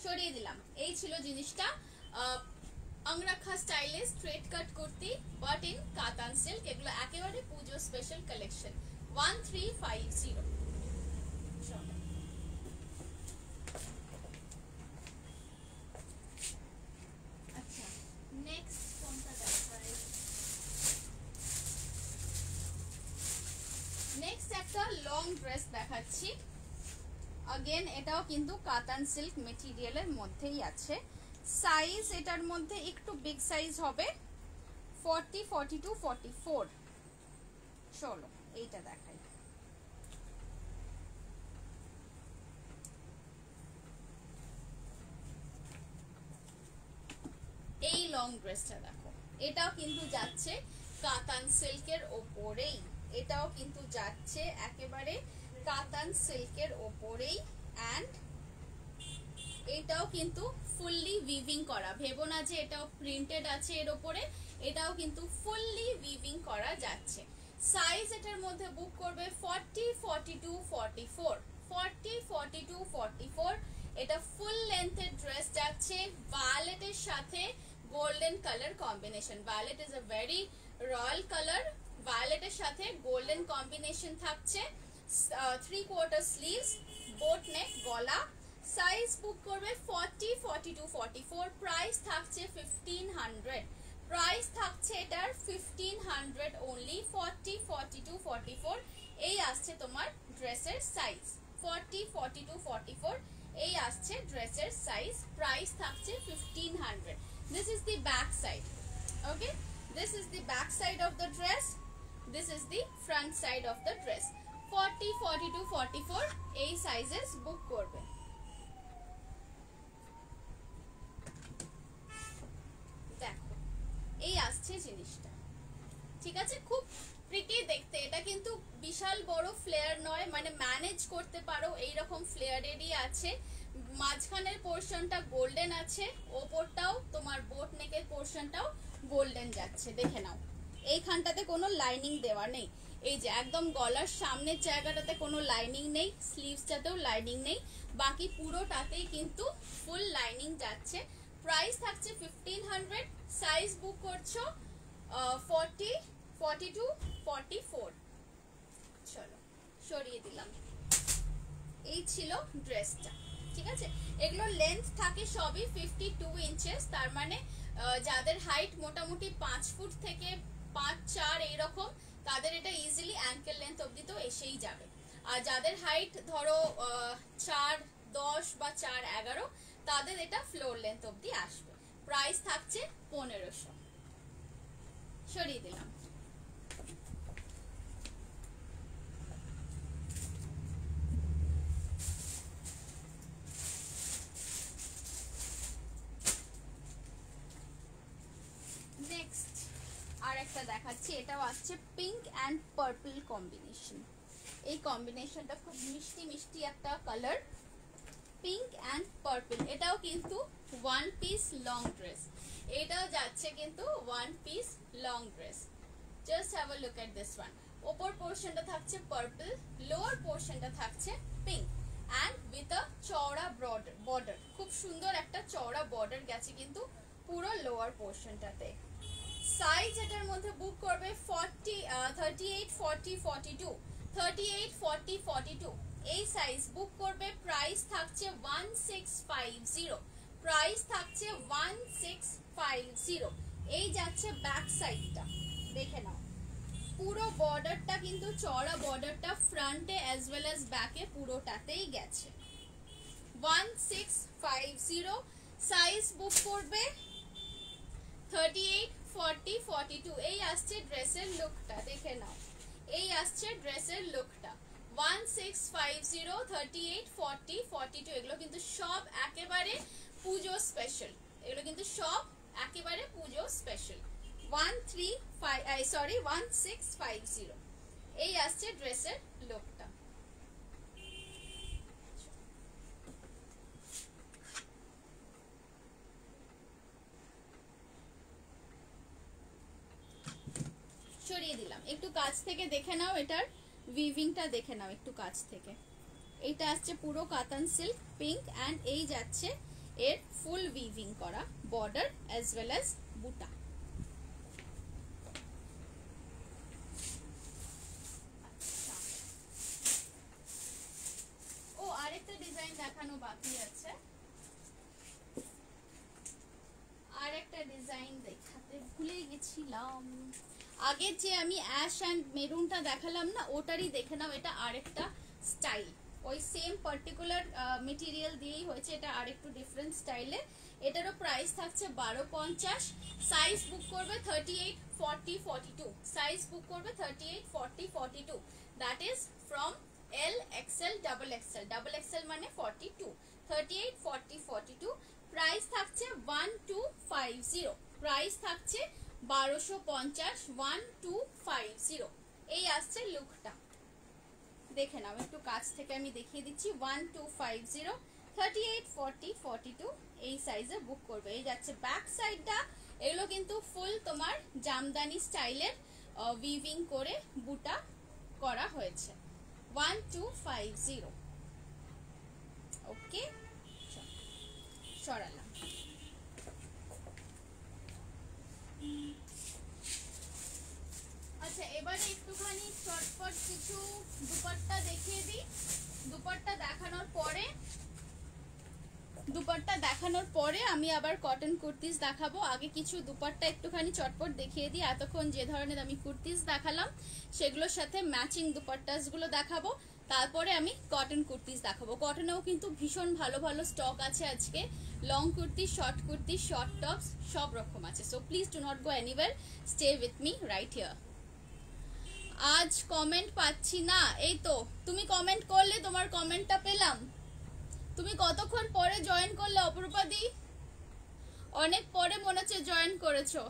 সরিয়ে দিলাম। এই ছিল জিনিসটা, अंगरखा स्टाइले straight cut kurti but in katan silk. এগুলো একেবারে Pujo special collection one three five zero। আচ্ছা নেক্সট কোনটা দেখাই? নেক্সট একটা লং ড্রেস দেখাচ্ছি। अगेन এটাও কিন্তু কাতান সিল্ক মেটেরিয়ালের মধ্যেই আছে। সাইজ এটার মধ্যে একটু বিগ সাইজ হবে, forty forty-two forty-four। চলো এইটা দেখাই। এই লং ড্রেসটা দেখো, এটাও কিন্তু যাচ্ছে কাতান সিল্কের ওপরেই, এটাও কিন্তু যাচ্ছে একেবারে কাতান সিল্কের ওপরেই। এন্ড এটাও কিন্তু ফুললি উইভিং করা, ভেবো না যে এটাও প্রিন্টেড আছে এর ওপরে, এটাও কিন্তু ফুললি উইভিং করা যাচ্ছে। সাইজ এটার মধ্যে বুক করবে forty forty-two forty-four forty forty-two forty-four। এটা ফুল লেন্থের ড্রেস যাচ্ছে, ভায়োলেটের সাথে golden colour combination. Violet is a very royal colour, ভায়োলেটের সাথে গোল্ডেন কম্বিনেশন থাকছে। Three quarter sleeves, boat neck, গলা। সাইজ বুক করবে forty forty-two forty-four। প্রাইস থাকছে fifteen hundred, প্রাইস থাকছে এটার fifteen hundred only। forty forty-two forty-four এই আসছে তোমার ড্রেসের সাইজ, forty forty-two forty-four এই আসছে ড্রেসের সাইজ। প্রাইস থাকছে fifteen hundred। This is the back side. Okay, this is the back side of the dress, this is the front side of the dress. forty forty-two forty-four এই sizes বুক করবে। দেখো এই আসছে জিনিসটা, ঠিক আছে, খুব প্রিটি দেখতে। এটা কিন্তু বিশাল বড় ফ্লেয়ার নয়, মানে ম্যানেজ করতে পারো এইরকম ফ্লেয়ারেরই আছে। মাঝখানের পোর্শনটা গোল্ডেন আছে, ওপরটাও তোমার বোট নেকের পোর্শনটাও গোল্ডেন যাচ্ছে। দেখে নাও এইখানটাতে কোনো লাইনিং দেওয়া নেই, এই যে একদম গলার সামনের জায়গাটাতে কোনো লাইনিং নেই, স্লিভসটাতেও লাইনিং নেই, বাকি পুরোটাতেই কিন্তু ফুল লাইনিং যাচ্ছে। প্রাইস থাকছে fifteen hundred। সাইজ বুক করছো forty forty-two forty-four। চলো সরিয়ে দিলাম। এই ছিল ড্রেসটা, ঠিক আছে। এগুলো লেন্থ থাকে সবই fifty-two ইঞ্চেস, তার মানে যাদের হাইট মোটামুটি পাঁচ ফুট থেকে পাঁচ চার এইরকম, তাদের এটা ইজিলি অ্যাঙ্কেল লেন্থ অবধি তো এসেই যাবে। আর যাদের হাইট ধরো চার দশ বা চার এগারো, তাদের এটা ফ্লোর লেন্থ অবধি আসবে। প্রাইস থাকছে পনেরোশো। সরিয়ে দিলাম। নেক্সট আর একটা দেখাচ্ছি, এটাও আসছে পিঙ্ক অ্যান্ড পার্পল কম্বিনেশন। এই কম্বিনেশনটা খুব মিষ্টি মিষ্টি একটা কালার, পিঙ্ক অ্যান্ড পার্পল। এটাও কিন্তু ওয়ান পিস লং ড্রেস, এটাও যাচ্ছে কিন্তু one piece long dress. Just have a look at this one. ওপর পোর্শনটা থাকছে পার্পল, লোয়ার পোর্শনটা থাকছে পিঙ্ক অ্যান্ড উইথ আ চওড়া বর্ডার বর্ডার খুব সুন্দর একটা চওড়া বর্ডার গেছে কিন্তু পুরো লোয়ার পোর্শনটাতে। সাইজ এটার মধ্যে বুক করবে forty thirty-eight forty forty-two thirty-eight forty forty-two এই সাইজ বুক করবে। প্রাইস থাকছে one six five zero, price থাকছে one six five zero। এই যাচ্ছে ব্যাক সাইডটা, দেখে নাও পুরো বর্ডারটা কিন্তু চওড়া বর্ডারটা ফ্রন্টে অ্যাজ ওয়েল অ্যাজ ব্যাকে পুরোটাতেই গেছে। one six five zero size book করবে thirty-eight forty forty-two এই আসছে ড্রেসের লুকটা, দেখে নাও এই আসছে ড্রেসের লুকটা। one six five zero thirty-eight forty forty-two এগুলো কিন্তু সব একেবারে পুজো স্পেশাল, এগুলো কিন্তু সব একেবারে Pujo special. one three five sorry one six five zero এই আসছে ড্রেসের লুকটা। সরিয়ে দিলাম। একটু কাছ থেকে দেখে নাও, এটার উইভিংটা দেখে নাও একটু কাছ থেকে। এইটা আসছে পুরো কাতান সিল্ক পিঙ্ক অ্যান্ড এই যাচ্ছে এর ফুল উইভিং করা border as well as buta. ও আরেকটা ডিজাইন দেখানো বাকি আছে, আরেকটা ডিজাইন দেখাতে ভুলে গেছিলাম। আগে যে আমি অ্যাশ অ্যান্ড মেরুনটা দেখালাম না, ওটারই দেখে নাও, এটা আরেকটা স্টাইল, ওই সেম পার্টিকুলার মেটেরিয়াল দিয়েই হয়েছে, এটা আরেকটু ডিফারেন্ট স্টাইলে। এটারও প্রাইস থাকছে বারো পঞ্চাশ। সাইজ বুক করবে thirty eight forty forty two, size book করবে thirty eight forty forty two, that is from L XL double XL, double XL মানে forty two, thirty eight forty forty two. Price থাকছে one two five zero, price থাকছে বারোশো পঞ্চাশ, one two five zero. এই আসছে লুকটা, দেখে নাও একটু কাছ থেকে আমি দেখিয়ে দিচ্ছি। One two five zero, thirty eight forty forty two, এই সাইজে বুক করবে। এই যাচ্ছে ব্যাক সাইডটা, এগুলো কিন্তু ফুল তোমার জামদানি স্টাইলের উইভিং করে বুটা করা হয়েছে। One two five zero, okay সরালাম। আচ্ছা এবারে একটুখানি চটপট কিছু দুপাট্টা দেখিয়ে দিই। দুপাট্টা দেখানোর পরে দুপাট্টা দেখানোর পরে আমি আবার কটন কুর্তিস দেখাবো। আগে কিছু দুপাট্টা একটুখানি চটপট দেখিয়ে দিই। এতক্ষণ যে ধরনের আমি কুর্তিস দেখালাম সেগুলোর সাথে ম্যাচিং দুপাট্টাসগুলো দেখাবো, তারপরে আমি কটন কুর্তিস দেখাবো। কটনেও কিন্তু ভীষণ ভালো ভালো স্টক আছে আজকে, long kurti, short kurti, short tops সব রকম আছে। So please do not go anywhere, stay with me right here. আজ কমেন্ট পাচ্ছি না, এই তো তুমি কমেন্ট করলে, তোমার কমেন্টটা পেলাম। তুমি কতক্ষণ পরে জয়েন করলে অপরূপা দি? অনেক পরে মনে হচ্ছে জয়েন করেছো।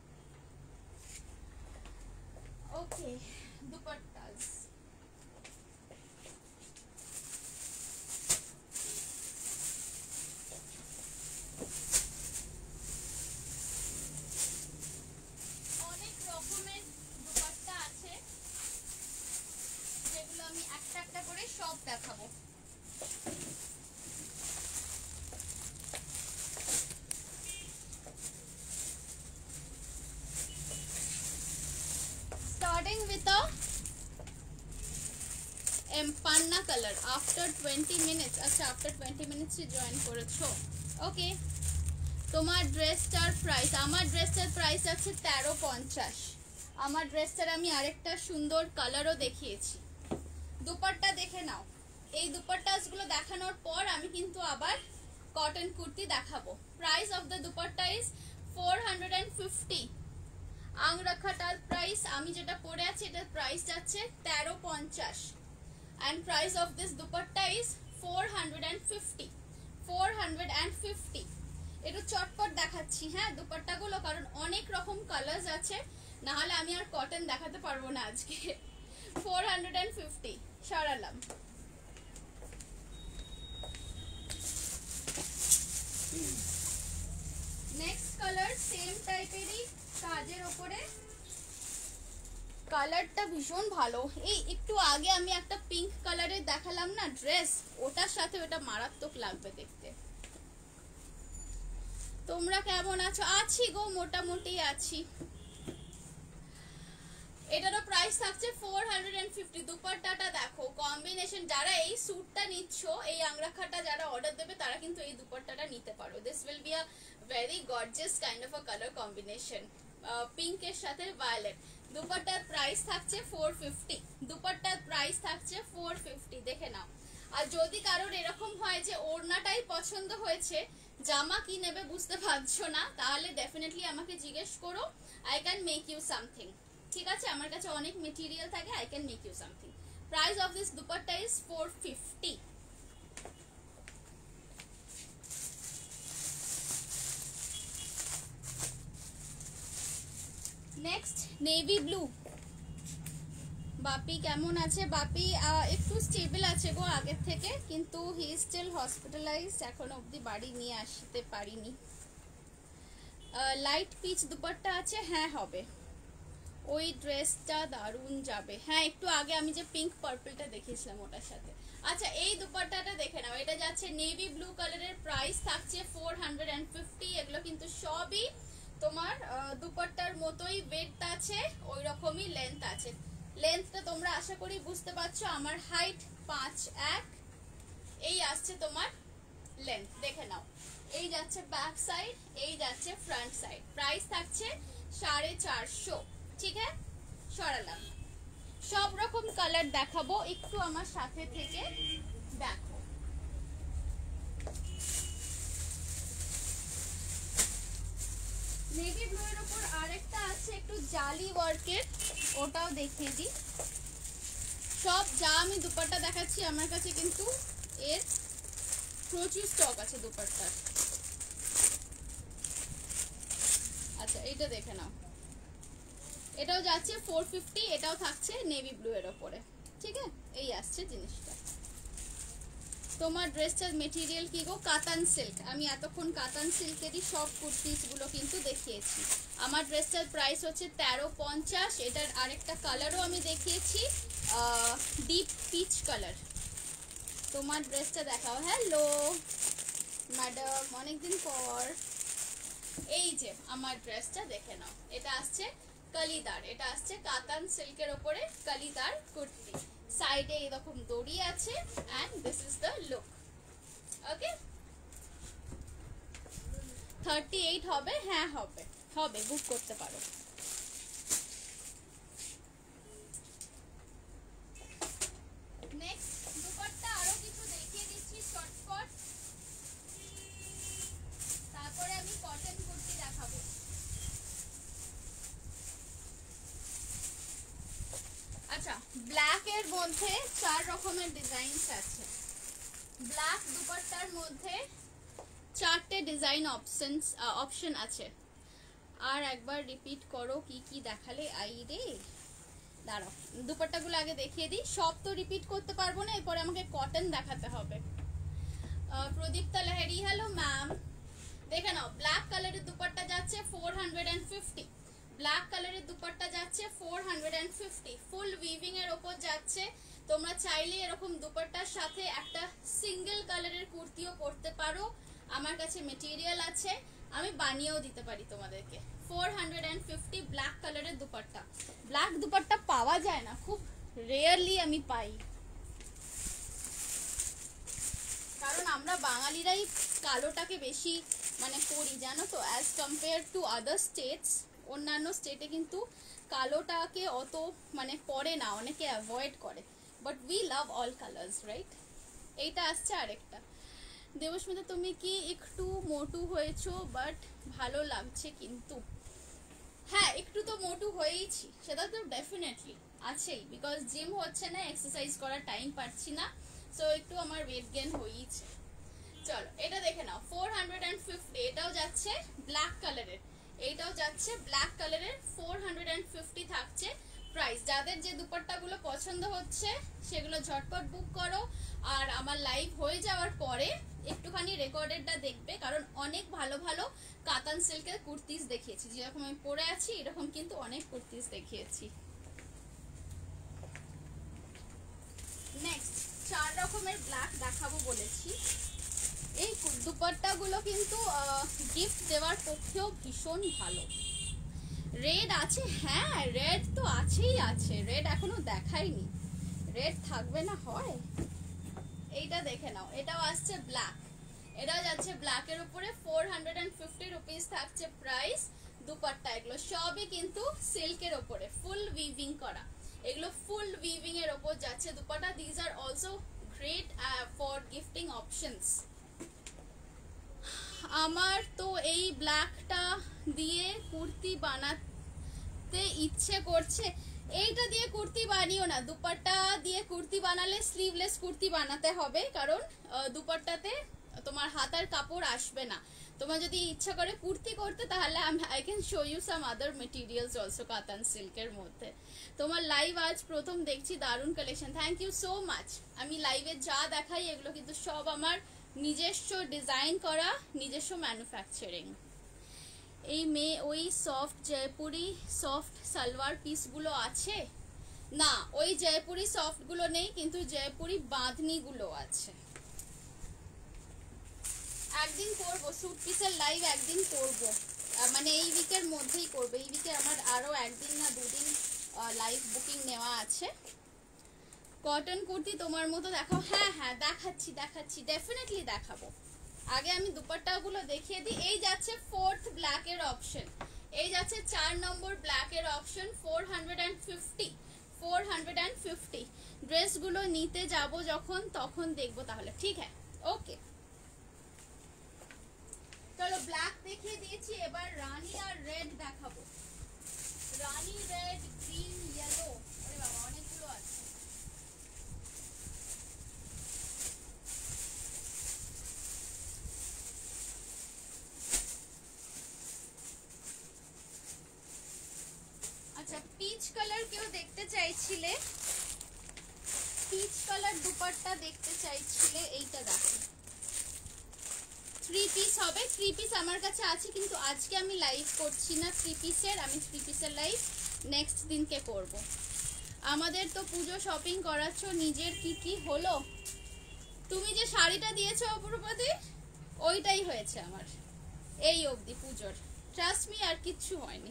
ওকে দুপাট্টাস, অনেক রকমের দুপাট্টা আছে যেগুলো আমি একটা একটা করে সব দেখাবো। Starting with a এম্পান্না কালার, আফটার টোয়েন্টি মিনিটস। আচ্ছা আফটার টোয়েন্টি মিনিটসে জয়েন করেছো, ওকে। তোমার ড্রেসটার প্রাইস, আমার ড্রেসটার প্রাইস আছে তেরো পঞ্চাশ। আমার ড্রেসটার আমি আরেকটা সুন্দর কালারও দেখিয়েছি। দুপাট্টা দেখে নাও। এই দুপাট্টাসগুলো দেখানোর পর আমি কিন্তু আবার কটন কুর্তি দেখাবো। Price of the dupatta is four hundred fifty. আংরাখাটার প্রাইস, আমি যেটা পরে আছি এটার প্রাইস যাচ্ছে তেরো পঞ্চাশ, and price of this dupatta is four hundred fifty, four hundred fifty। একটু চটপট দেখাচ্ছি হ্যাঁ দুপাট্টাগুলো, কারণ অনেক রকম কালার্স আছে, না হলে আমি আর কটন দেখাতে পারবো না আজকে। four hundred fifty সরালাম। নেক্সট কালার সেম টাইপেরই কাজের ওপরে, কালারটা ভীষণ ভালো। এই একটু আগে আমি একটা পিঙ্ক কালারের দেখালাম না ড্রেস, ওটার সাথে ওটা মারাত্মক লাগবে দেখতে। তোমরা কেমন আছো? আছি গো, মোটামুটি আছি। এটারও প্রাইস থাকছে ফোর হান্ড্রেড ফিফটি। দুপাট্টাটা দেখো কম্বিনেশন, যারা এই স্যুটটা নিচ্ছ, এই আংরাখাটা যারা অর্ডার দেবে তারা কিন্তু এই দুপাট্টাটা নিতে পারো। This will be a very gorgeous kind of a colour combination, পিঙ্কের সাথে ভায়োলেট। দুপাট্টার প্রাইস থাকছে ফোর ফিফটি, দুপাট্টার প্রাইস থাকছে ফোর ফিফটি, দেখে নাও। আর যদি কারোর এরকম হয় যে ওড়নাটাই পছন্দ হয়েছে, জামা কি নেবে বুঝতে পারছো না, তাহলে ডেফিনেটলি আমাকে জিজ্ঞেস করো, I can make you something. ঠিক আছে, আমার কাছে অনেক মেটেরিয়াল থাকে, I can make you something. Price of this dupatta is four fifty. Next navy blue. Bapi কেমন আছে? বাপি একটু স্টেবল আছে গো আগের থেকে, কিন্তু হি স্টিল হসপিটালাইজড, এখনো অবধি বাড়ি নিয়ে আসতে পারিনি। লাইট পিচ দুপাট্টা আছে, হ্যাঁ হবে। ওই ড্রেসটা দারুণ যাবে। হ্যাঁ একটু আগে আমি যে পিঙ্ক পার্পলটা দেখিয়েছিলাম ওটার সাথে। আচ্ছা এই দুপাট্টাটা দেখে নাও, এটা যাচ্ছে নেভি ব্লু কালারের, প্রাইস থাকছে ফোর হান্ড্রেড ফিফটি। এগুলো কিন্তু সবই তোমার দুপাট্টার মতোই ওয়েট আছে, ওই রকমই লেন্থ আছে। লেন্থটা তোমরা আশা করি বুঝতে পারছো, আমার হাইট পাঁচ এক, এই আসছে তোমার লেন্থ, দেখে নাও। এই যাচ্ছে ব্যাক সাইড, এই যাচ্ছে ফ্রন্ট সাইড, প্রাইস থাকছে সাড়ে চারশো। ঠিক আছে, সরালাম। সব রকম কালার দেখাবো, একটু আমার সাথে থেকে দেখো। নেভি ব্লু এর উপর আরেকটা আছে একটু জালি ওয়ার্কের, ওটাও দেখিয়ে দিই। সব যা আমি দুপাট্টা দেখাচ্ছি আমার কাছে কিন্তু এর প্রচুর স্টক আছে দুপাট্টার। আচ্ছা এইটা দেখে নাও, এটাও যাচ্ছে ফোর ফিফটি, এটাও থাকছে নেভি ব্লু এর ওপরে। ঠিক আছে, এই আসছে জিনিসটা। তোমার ড্রেসটার মেটেরিয়াল কি গো? কাতান সিল্ক। আমি এতক্ষণ কাতান সিল্কেরই সব কুর্তিস গুলো কিন্তু দেখিয়েছি। আমার ড্রেসটার প্রাইস হচ্ছে তেরো পঞ্চাশ। এটার আরেকটা কালারও আমি দেখিয়েছি, ডিপ পিচ কালার। তোমার ড্রেসটা দেখাও। হ্যালো ম্যাডাম, অনেকদিন পর। এই যে আমার ড্রেসটা দেখে নাও, এটা আসছে কালিদার, এটা আসছে কাতান সিল্কের ওপরে কালিদার কুর্তি। সাইডে এরকম দড়ি আছে and this is the look. Okay, thirty eight হবে? হ্যাঁ হবে, হবে, বুক করতে পারো। নেক্সট দুপাট্টা আরো কিছু দেখিয়ে দিচ্ছি শর্টকাট, তারপরে আমি কটন কুর্তি দেখাবো। আচ্ছা, ব্ল্যাক এর মধ্যে চার রকমের ডিজাইনস আছে। ব্ল্যাক দুপাট্টার মধ্যে চারটে ডিজাইন অপশনস অপশন আছে। আর একবার রিপিট করো, কি কি দেখালে আই রে। দাঁড়াও দুপাট্টাগুলো আগে দেখিয়ে দিই, সব তো রিপিট করতে পারবো না, এরপরে আমাকে কটন দেখাতে হবে। Pradipta Lahiri, hello ma'am. দেখে নাও, ব্ল্যাক কালারের দুপাট্টা যাচ্ছে ফোর হান্ড্রেড ফিফটি। ব্ল্যাক কালারের দুপাট্টা যাচ্ছে four hundred fifty, full weaving এর ওপর যাচ্ছে। তোমরা চাইলে এরকম দুপাট্টার সাথে একটা সিঙ্গেল কালারের কুর্তিও পরতে পারো, আমার কাছে মেটেরিয়াল আছে, আমি বানিয়েও দিতে পারি তোমাদেরকে। ফোর হান্ড্রেড ফিফটি ব্ল্যাক কালারের দুপাট্টা। ব্ল্যাক দুপাট্টা পাওয়া যায় না, খুব রেয়ারলি আমি পাই, কারণ আমরা বাঙালিরাই কালোটাকে বেশি মানে পরি, জানো তো, as compare to other states. অন্যান্য স্টেটে কিন্তু কালোটাকে অত মানে পরে না, অনেকে অ্যাভয়েড করে, but we love all colours, right. এইটা আসছে আরেকটা। দেবস্মিতা, তুমি কি একটু মোটু হয়েছো, বাট ভালো লাগছে কিন্তু। হ্যাঁ একটু তো মোটু হয়েইছি, সেটা তো ডেফিনেটলি আছেই, বিকজ জিম হচ্ছে না, এক্সারসাইজ করার টাইম পাচ্ছি না, সো একটু আমার ওয়েট গেইন হয়েইছে। চলো এটা দেখে নাও, ফোর হান্ড্রেড ফিফটি, এটাও যাচ্ছে ব্ল্যাক কালারের, এইটাও যাচ্ছে ব্ল্যাক কালারের, ফোর হান্ড্রেড ফিফটি থাকছে প্রাইস। যাদের যে দুপাট্টাগুলো পছন্দ হচ্ছে সেগুলো ঝটপট বুক করো, আর আমার লাইভ হয়ে যাওয়ার পরে একটুখানি রেকর্ডেডটা দেখবে, কারণ অনেক ভালো ভালো কাতান সিল্কের কুর্তিস দেখিয়েছি, যেরকম আমি পরে আছি এরকম কিন্তু অনেক কুর্তিস দেখিয়েছি। নেক্সট চার রকমের ব্ল্যাক দেখাবো বলেছি। এই দুপাট্টাগুলো কিন্তু গিফট দেওয়ার পক্ষেও ভীষণ ভালো। রেড আছে, হ্যাঁ রেড তো আছেই আছে, রেড এখনো দেখাইনি, রেড থাকবে না হয়। এইটা দেখে নাও, এটাও আসছে ব্ল্যাক, এটাও যাচ্ছে ব্ল্যাকের উপরে, ফোর হান্ড্রেড ফিফটি রুপিস থাকছে প্রাইস। দুপাট্টা এগুলো সবই কিন্তু সিল্কের উপরে, ফুল উইভিং করা, এগুলো ফুল উইভিং এর উপর যাচ্ছে dupatta. These are also great for gifting options. আমার তো এই ব্ল্যাকটা দিয়ে কুর্তি বানাতে ইচ্ছে করছে। এইটা দিয়ে কুর্তি বানিও না, দুপাট্টা দিয়ে কুর্তি বানালে স্লিভলেস কুর্তি বানাতে হবে, কারণ দুপাট্টাতে তোমার হাতার কাপড় আসবে না। তোমার যদি ইচ্ছা করে কুর্তি করতে, তাহলে I can show you some other materials also katan সিল্কের মধ্যে। তোমার লাইভ আজ প্রথম দেখছি, দারুণ collection, thank you so much. আমি লাইভে যা দেখাই এগুলো কিন্তু সব আমার নিজস্ব ডিজাইন করা, নিজস্ব ম্যানুফ্যাকচারিং। এই মেয়ে ওই সফট জয়পুরি সফট সালোয়ার পিসগুলো আছে না, ওই জয়পুরি সফট গুলো নেই, কিন্তু জয়পুরি বাঁধনি গুলো আছে। একদিন করবো শুট পিসের লাইভ, একদিন করবো, মানে এই উইকের মধ্যেই করবো। এই উইকে আমার আরো একদিন না দুদিন লাইভ বুকিং নেওয়া আছে। কটন কুর্তি তোমার মতো দেখাও? হ্যাঁ হ্যাঁ দেখাচ্ছি দেখাচ্ছি ডেফিনেটলি দেখাবো। আগে আমি দুপাট্টাগুলো দেখিয়ে দিই। এই যাচ্ছে ফোর্থ ব্ল্যাকের অপশন, এই যাচ্ছে চার নম্বর ব্ল্যাকের option, four hundred and fifty four hundred and fifty. ড্রেসগুলো নিতে যাব যখন তখন দেখবো তাহলে, ঠিক হ্যাঁ ওকে। চলো ব্ল্যাক দেখিয়ে দিয়েছি, এবার রানী আর রেড দেখাবো। রানী, রেড, গ্রিন, ইয়েলো, আরে বাবা অনেকগুলো আছে। আচ্ছা পিচ কালার কেউ দেখতে চাইছিলে, পিচ কালার দুপাট্টা দেখতে চাইছিলে, এইটা দেখো থ্রি পিস হবে। থ্রি পিস আমার কাছে আছে, কিন্তু আজকে আমি লাইভ করছি না থ্রি পিসের, আমি থ্রি পিসের লাইভ নেক্সট দিনকে করব। আমাদের তো পুজো শপিং করাচ্ছ, নিজের কি কি হলো? তুমি যে শাড়িটা দিয়েছো অপরূপাদি, ওইটাই হয়েছে আমার এই অবধি পুজোর, ট্রাস্ট মি, আর কিচ্ছু হয়নি।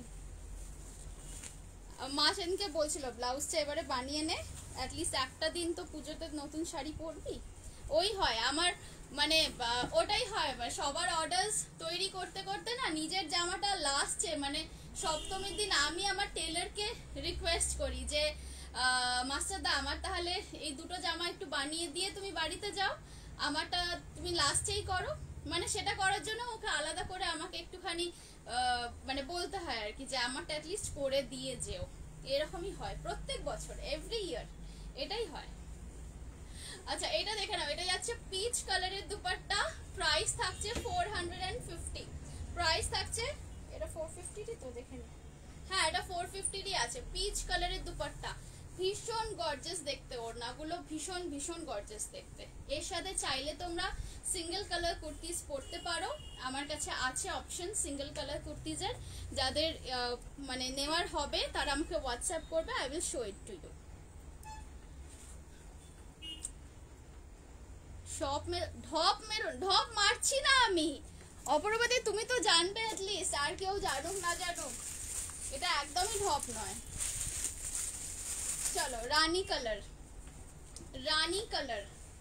মা সেদিনকে বলছিল ব্লাউজটা এবারে বানিয়ে নে, অ্যাটলিস্ট একটা দিন তো পুজোতে নতুন শাড়ি পরবি। ওই হয় আমার, মানে ওটাই হয় সবার অর্ডার তৈরি করতে করতে না নিজের জামাটা লাস্টে, মানে সপ্তমীর দিন আমি আমার টেলারকে রিকোয়েস্ট করি যে মাস্টারদা আমার তাহলে এই দুটো জামা একটু বানিয়ে দিয়ে তুমি বাড়িতে যাও, আমারটা তুমি লাস্টেই করো। মানে সেটা করার জন্য ওকে আলাদা করে আমাকে একটুখানি মানে বলতে হয় আর কি, যে আমারটা অ্যাটলিস্ট করে দিয়ে যেও। এরকমই হয় প্রত্যেক বছর, এভরি ইয়ার এটাই হয়। আচ্ছা এটা দেখে নাও, এটা যাচ্ছে পিচ কালারের দুপাট্টা, প্রাইস থাকছে four hundred and fifty. Price থাকছে, এটা ফোর ফিফটিরই তো দেখে নাও, হ্যাঁ এটা ফোর ফিফটিরই আছে। পিচ কালারের দুপাট্টা, ভীষণ গর্জাস দেখতে, ওড়নাগুলো ভীষণ ভীষণ গর্জাস দেখতে। এর সাথে চাইলে তোমরা সিঙ্গেল কালার কুর্তিজ পরতে পারো, আমার কাছে আছে অপশন সিঙ্গেল কালার কুর্তিজের। যাদের মানে নেওয়ার হবে তারা আমাকে হোয়াটসঅ্যাপ করবে, I will show it to you. শপ মে ঢপ মেরুন, ঢপ মারছি না আমি অপরূপাদি, তুমি তো জানবে অ্যাটলিস্ট, আর কেউ জানুক না জানুক, এটা একদমই ঢপ নয়। চলো রানী কালার, রানী কালার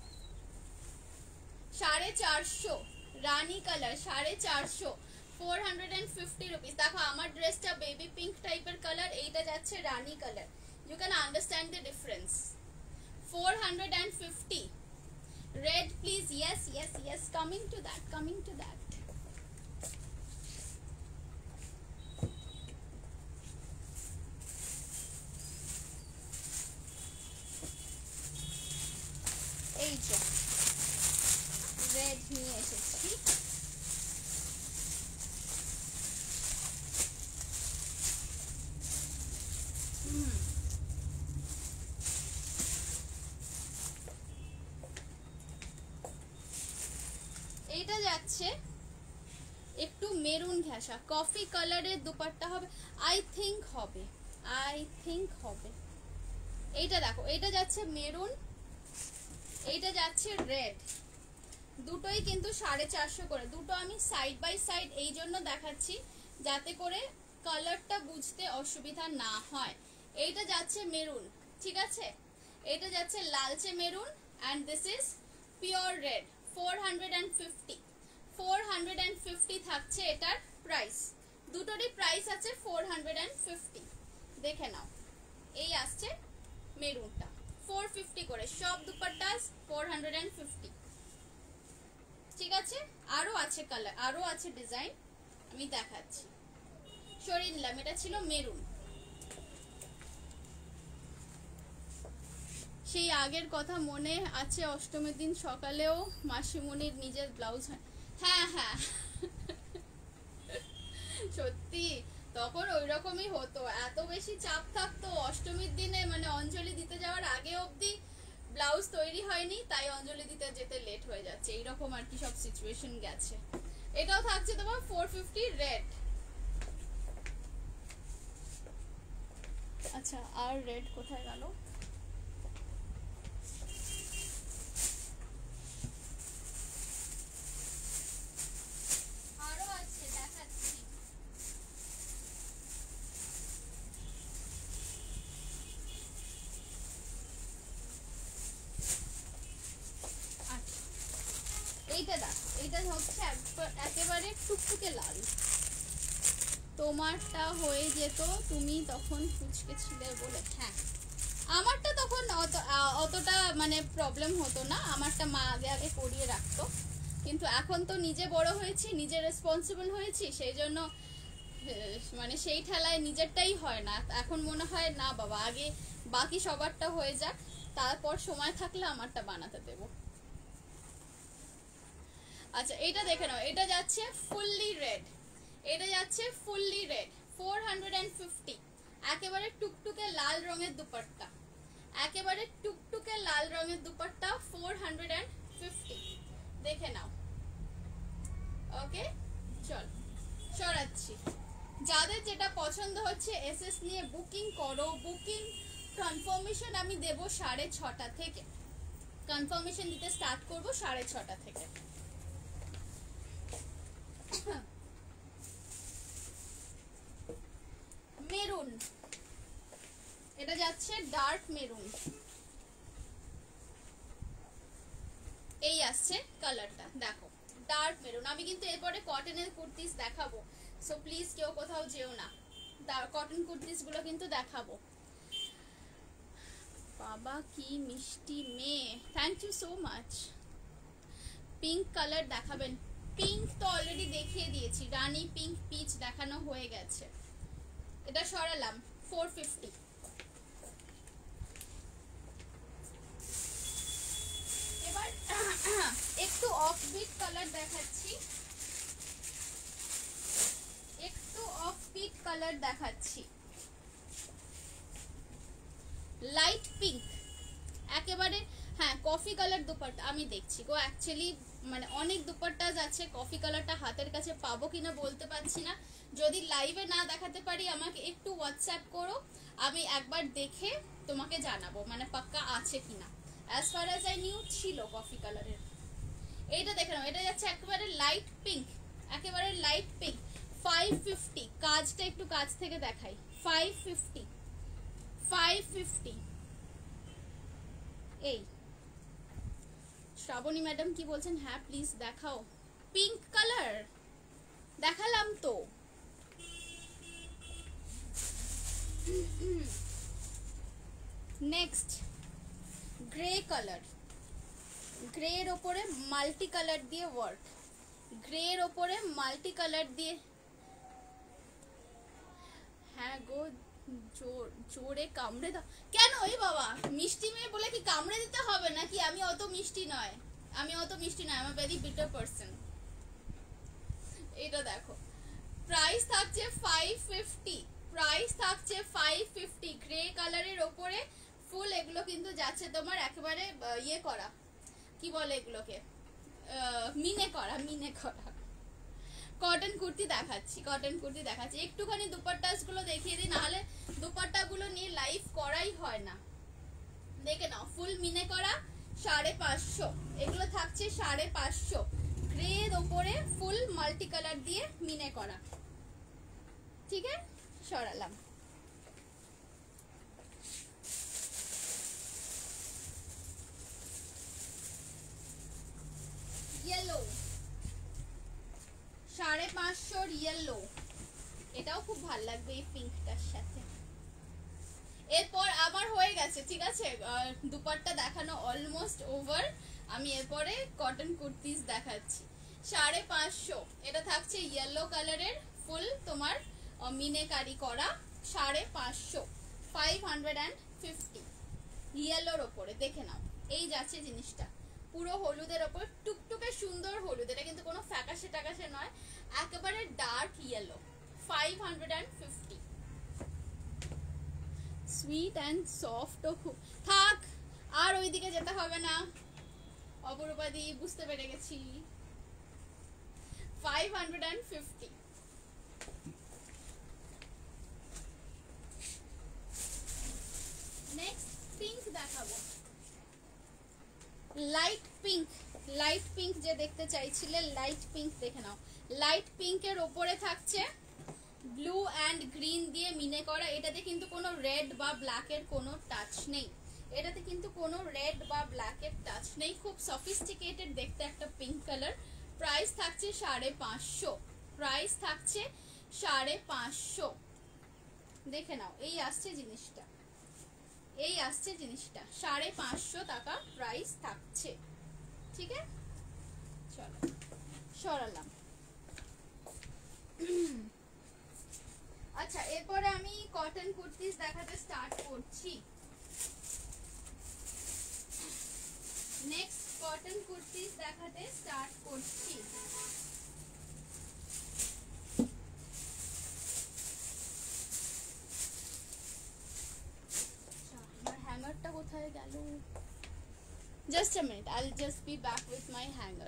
সাড়ে চারশো, রানী কালার সাড়ে চারশো, four hundred and fifty rupees. দেখো আমার ড্রেসটা বেবি পিঙ্ক টাইপের কালার, এইটা যাচ্ছে রানী colour, you can understand the difference. Four hundred and fifty. Red please, yes yes yes, coming to that, coming to that. এই যে রেড নিয়ে এসেছি, হুম এইটা যাচ্ছে একটু মেরুন ঘেঁষা, কফি কালারের দুপাট্টা হবে, আই থিঙ্ক হবে, আই থিঙ্ক হবে। এইটা দেখো, এইটা যাচ্ছে মেরুন, এইটা যাচ্ছে রেড, দুটোই কিন্তু সাড়ে চারশো করে। দুটো আমি সাইড বাই সাইড এই জন্য দেখাচ্ছি যাতে করে কালারটা বুঝতে অসুবিধা না হয়। এইটা যাচ্ছে মেরুন, ঠিক আছে, এইটা যাচ্ছে লালচে maroon, and this is pure red. Four hundred and fifty, four hundred and fifty থাকছে এটার প্রাইস। দুটোরই প্রাইস আছে ফোর হান্ড্রেড অ্যান্ড ফিফটি। দেখে নাও, এই আসছে মেরুনটা ফোর ফিফটি করে, সব dupatta four hundred and fifty. ঠিক আছে, আরো আছে কালার, আরো আছে ডিজাইন, আমি দেখাচ্ছি। সরিয়ে নিলাম, এটা ছিল মেরুন। সেই আগের কথা মনে আছে, অষ্টমীর দিন সকালেও মাসিমণির নিজের ব্লাউজ হয়, হ্যাঁ হ্যাঁ সত্যি তখন ওই রকমই হতো, এত বেশি চাপ থাকতো অষ্টমীর দিনে, মানে অঞ্জলি দিতে যাওয়ার আগে অবধি ব্লাউজ তৈরি হয়নি, তাই অঞ্জলি দিতে যেতে লেট হয়ে যাচ্ছে, এইরকম আর কি সব সিচুয়েশন গেছে। এটাও থাকছে তোমার ফোর ফিফটি রেড, আচ্ছা, আর রেড কোথায় গেল? আরো আছে, দেখাচ্ছি। আচ্ছা, এইটা দেখ, এইটা হচ্ছে একেবারে টুকটুকে লাল। তোমারটা হয়ে যেত, তুমি তখন ফুচকে ছিলে বলে। হ্যাঁ, আমারটা তখন অত অতটা মানে প্রবলেম হতো না, আমারটা মা আগে আগে করিয়ে রাখতো। কিন্তু এখন তো নিজে বড় হয়েছি, নিজে রেসপন্সিবল হয়েছি, সেই জন্য মানে সেই ঠেলায় নিজেরটাই হয় না। এখন মনে হয় না বাবা, আগে বাকি সবারটা হয়ে যাক, তারপর সময় থাকলে আমারটা বানাতে দেব। আচ্ছা, এটা দেখে নাও, এটা যাচ্ছে ফুললি রেড, এটা যাচ্ছে fully red, four hundred fifty. একেবারে টুকটুকে লাল রঙের দুপাট্টা, একেবারে টুকটুকে লাল রঙের দুপাট্টা, ফোর হান্ড্রেড ফিফটি। দেখে নাও। ওকে, চল সরাচ্ছি। যাদের যেটা পছন্দ হচ্ছে এসএস নিয়ে বুকিং করো। বুকিং কনফার্মেশন আমি দেব সাড়ে ছটা থেকে, কনফার্মেশন দিতে স্টার্ট করব সাড়ে ছটা থেকে। মেরুন, এটা যাচ্ছে ডার্ক মেরুন, এই আসছে কালারটা, দেখো ডার্ক মেরুন। আমি কিন্তু এরপরে কটনের কুর্তিস দেখাবো, সো প্লিজ কেউ কোথাও যেও না, কটন কুর্তিস গুলো কিন্তু দেখাবো। বাবা কি মিষ্টি মেয়ে, thank you so much. Pink colour দেখাবেন? পিঙ্ক তো অলরেডি দেখিয়ে দিয়েছি, রানী পিঙ্ক পিচ দেখানো হয়ে গেছে। এটা সরালাম, ফোর ফিফটি। এবার একটু অফবিট কালার দেখাচ্ছি, একটু অফবিট কালার দেখাচ্ছি। লাইট পিঙ্ক, একেবারে হ্যাঁ কফি কালার দুপাট্টা। আমি দেখছি গো, অ্যাকচুয়ালি মানে অনেক দুপাট্টা যাচ্ছে, কফি কালারটা হাতের কাছে পাবো কিনা বলতে পারছি না। যদি লাইভে না দেখাতে পারি আমাকে একটু হোয়াটসঅ্যাপ করো, আমি একবার দেখে তোমাকে জানাবো মানে পাক্কা আছে কিনা। As far as I knew ছিল কফি কালারের। এইটা দেখে নাও, এটা যাচ্ছে একেবারে লাইট পিঙ্ক, একেবারে লাইট পিঙ্ক, ফাইভ ফিফটি। কাজটা একটু কাছ থেকে দেখাই, ফাইভ ফিফটি, ফাইভ ফিফটি। এই শ্রাবণী ম্যাডাম কি বলছেন? হ্যাঁ প্লিজ দেখাও। পিঙ্ক কালার দেখালাম তো। নেক্সট গ্রে কালার, গ্রের ওপরে মাল্টি কালার দিয়ে ওয়ার্ক, গ্রের ওপরে মাল্টি কালার দিয়ে। হ্যাঁ গো, জোর জোরে কামড়ে দাও কেন? এই বাবা, মিষ্টি মেয়ে বলে কি কামড়ে দিতে হবে নাকি? আমি অত মিষ্টি নয়, আমি অত মিষ্টি নয়, আমি ভেরি বিটার পারসন। এটা দেখো, প্রাইস থাকছে ফাইভ ফিফটি, প্রাইস থাকছে ফাইভ ফিফটি। গ্রে কালারের ওপরে ফুল, এগুলো কিন্তু যাচ্ছে তোমার একেবারে ইয়ে করা, কি বলে এগুলোকে, মিনে করা, মিনে করা। কটন কুর্তি দেখাচ্ছি, কটন কুর্তি দেখাচ্ছি। একটুখানি দুপাট্টাস গুলো দেখিয়ে দিই, নাহলে দুপাট্টা গুলো নিয়ে লাইভ করাই হয় না। দেখে নাও, ফুল মিনে করা, সাড়ে পাঁচশো। এগুলো থাকছে সাড়ে পাঁচশো। গ্রের ওপরে ফুল মাল্টি কালার দিয়ে মিনে করা। ঠিক আছে, সরালাম। ইয়েলো, সাড়ে পাঁচশোর ইয়েলো, এটাও খুব ভালো লাগবে এই পিঙ্কটার সাথে। এরপর আমার হয়ে গেছে, ঠিক আছে, দুপাট্টা দেখানো অলমোস্ট ওভার। আমি এরপরে কটন কুর্তিস দেখাচ্ছি। সাড়ে পাঁচশো, এটা থাকছে ইয়েলো কালারের ফুল তোমার মিনেকারি করা, সাড়ে পাঁচশো, ফাইভ হান্ড্রেড অ্যান্ড ফিফটি। ইয়েলোর ওপরে দেখে নাও, এই যাচ্ছে জিনিসটা পুরো হলুদের ওপর, টুকটুকে সুন্দর হলুদ, এটা কিন্তু কোনো ফ্যাকাশে টাকাশে নয়, একেবারে dark yellow, five hundred and fifty. Sweet and soft থাক, আর ওইদিকে যেতে হবে না অপরূপাদি, বুঝতে পেরে গেছি। Five hundred and fifty. Next pink দেখাবো, লাইট পিঙ্ক। লাইট পিঙ্ক যে দেখতে চাইছিলে, লাইট পিঙ্ক দেখে নাও। লাইট পিঙ্কের ওপরে থাকছে ব্লু অ্যান্ড গ্রিন দিয়ে মিনে করা। এটাতে কিন্তু কোনো রেড বা ব্ল্যাকের কোনো টাচ নেই, এটাতে কিন্তু কোনো রেড বা ব্ল্যাকের টাচ নেই। খুব সফিস্টিকেটেড দেখতে একটা পিঙ্ক কালার। প্রাইস থাকছে সাড়ে পাঁচশো, প্রাইস থাকছে সাড়ে পাঁচশো। দেখে নাও, এই আসছে জিনিসটা, এই আসছে জিনিসটা সাড়ে পাঁচশো টাকা প্রাইস থাকছে। ঠিক আছে, চলো সরালাম। আচ্ছা, এরপরে আমি কটন কুর্তিস দেখাতে স্টার্ট করছি। নেক্সট কটন কুর্তিস দেখাতে স্টার্ট করছি। আমার হ্যাঙ্গারটা কোথায় গেল? Just a minute, I will just be back with my hanger.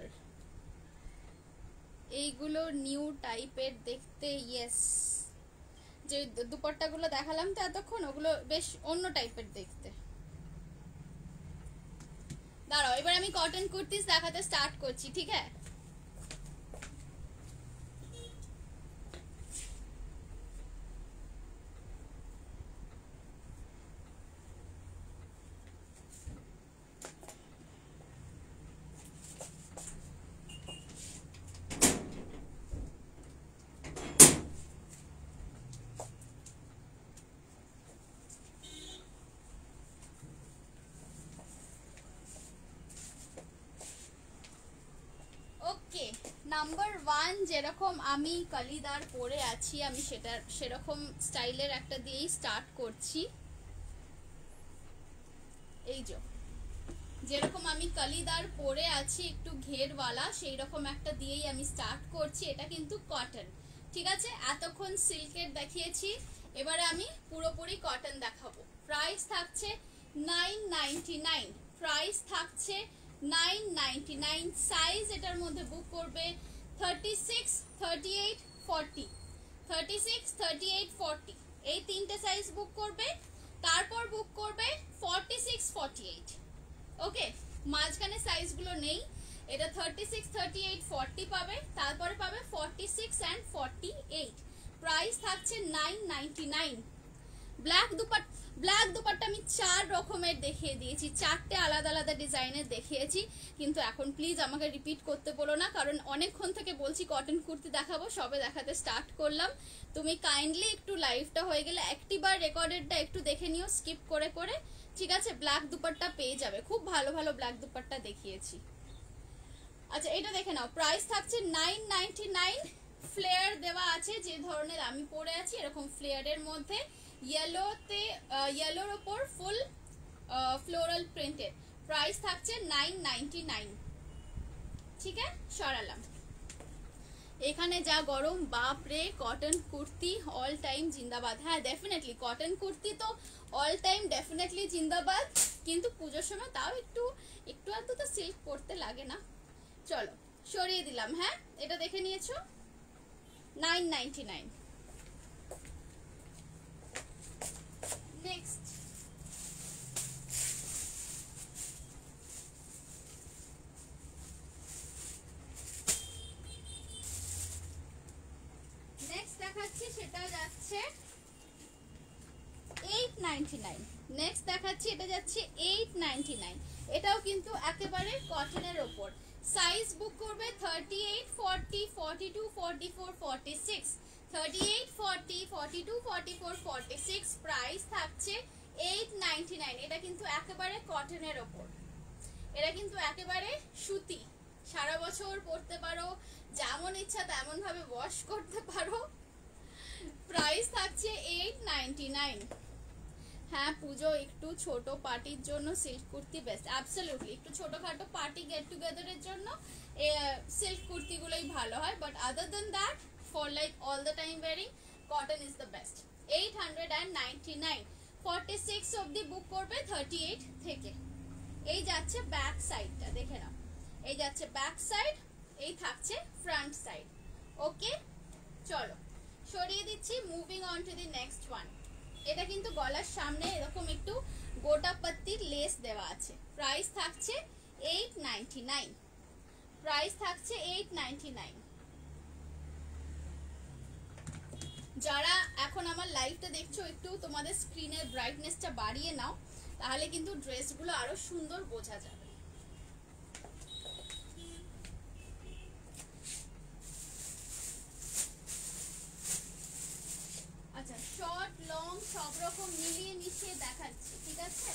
এইগুলো নিউ টাইপের দেখতে, ইয়েস। যে দুপাট্টাগুলো দেখালাম তো এতক্ষণ, ওগুলো বেশ অন্য টাইপের দেখতে। দাঁড়াও, এবার আমি কটন কুর্তিস দেখাতে স্টার্ট করছি। ঠিক আছে, নাম্বার ওয়ান যেরকম আমি কালিদার পরে আছি, আমি সেটা সেরকম স্টাইলের একটা দিয়েই স্টার্ট করছি। এই যে যেরকম আমি কালিদার পরে আছি একটু ঘেরওয়ালা, সেই রকম একটা দিয়েই আমি স্টার্ট করছি। এটা কিন্তু কটন, ঠিক আছে। এতক্ষণ সিল্কের দেখিয়েছি, এবারে আমি পুরোপুরি কটন দেখাবো। প্রাইস থাকছে নাইন নাইনটি নাইন, প্রাইস থাকছে নাইন নাইনটি নাইন। সাইজ এটার মধ্যে বুক করবে thirty six, thirty eight, forty. Thirty six, thirty eight, forty, এই তিনটে সাইজ বুক করবে। তারপর বুক করবে forty six, forty eight. Okay, মাঝখানে সাইজগুলো নেই। এটা thirty six, thirty eight, forty পাবে, তারপরে পাবে forty six and forty eight. Price থাকছে nine ninety nine. Black dupatta, black dupatta আমি চার রকমের দেখিয়ে দিয়েছি, চারটে আলাদা আলাদা ডিজাইনের দেখিয়েছি। কিন্তু এখন প্লিজ আমাকে রিপিট করতে বলো না, কারণ অনেকক্ষণ থেকে বলছি কটন কুর্তি দেখাবো, সবে দেখাতে স্টার্ট করলাম। তুমি কাইন্ডলি একটু লাইভটা হয়ে গেলে একটিবার রেকর্ডেডটা একটু দেখে নিও স্কিপ করে করে, ঠিক আছে। ব্ল্যাক দুপাট্টা পেয়ে যাবে, খুব ভালো ভালো ব্ল্যাক দুপাট্টা দেখিয়েছি। আচ্ছা, এটা দেখে নাও। প্রাইস থাকছে নাইন নাইনটি নাইন। ফ্লেয়ার দেওয়া আছে, যে ধরনের আমি পরে আছি এরকম ফ্লেয়ারের মধ্যে ইয়েলোতে, ইয়েলোর ওপর ফুল ফ্লোরাল প্রিন্টেড। প্রাইস থাকছে নাইন নাইনটি নাইন। ঠিক আছে, সরালাম। এখানে যা গরম, বাপ রে। কটন কুর্তি অল টাইম জিন্দাবাদ। হ্যাঁ, ডেফিনেটলি কটন কুর্তি তো অল টাইম ডেফিনেটলি জিন্দাবাদ, কিন্তু পুজোর সময় তাও একটু একটু আর তো সিল্ক পরতে লাগে না। চলো সরিয়ে দিলাম। হ্যাঁ, এটা দেখে নিয়েছো, nine ninety nine. Next next দেখাচ্ছি, সেটা যাচ্ছে এইট নাইনটি নাইন। নেক্সট দেখাচ্ছি, এটা যাচ্ছে এইট নাইনটি নাইন। এটাও কিন্তু একেবারে কটনের ওপর। সাইজ বুক করবে thirty eight, forty, forty two, forty four, forty six. Thirty eight, forty, forty two, forty four, forty six. Price থাকছে এইট নাইনটি নাইন। এটা কিন্তু একেবারে কটনের ওপর, এটা কিন্তু একেবারে সুতি। সারা বছর পরতে পারো, যেমন ইচ্ছা তেমন ভাবে ওয়াশ করতে পারো। প্রাইস থাকছে এইট নাইনটি নাইন। হ্যাঁ, পুজো একটু ছোট পার্টির জন্য সিল্ক কুর্তি বেস্ট। অ্যাবসলিউটলি, একটু ছোটখাটো পার্টি গেট টুগেদারের জন্য সিল্ক কুর্তিগুলোই ভালো হয়, but other than that for like all the time wearing cotton is the best. Eight ninety nine. Forty six অব্দি বুক করবে থার্টি এইট থেকে। এই যাচ্ছে ব্যাক সাইডটা, দেখে নাও। এই যাচ্ছে ব্যাক সাইড, এই থাকছে ফ্রন্ট সাইড। ওকে, চলো সরিয়ে দিচ্ছি। Moving on to the next one. এটা কিন্তু গলার সামনে এরকম একটু গোটা পাত্তির লেস দেওয়া আছে। প্রাইস থাকছে এইট নাইনটি নাইন, প্রাইস থাকছে এইট নাইনটি নাইন। যারা এখন আমার লাইভটা দেখছো একটু তোমাদের স্ক্রিনের ব্রাইটনেসটা বাড়িয়ে নাও, তাহলে কিন্তু ড্রেসগুলো আরো সুন্দর বোঝা যাবে। আচ্ছা, শর্ট লং সব রকম মিলিয়ে মিশিয়ে দেখাচ্ছি, ঠিক আছে?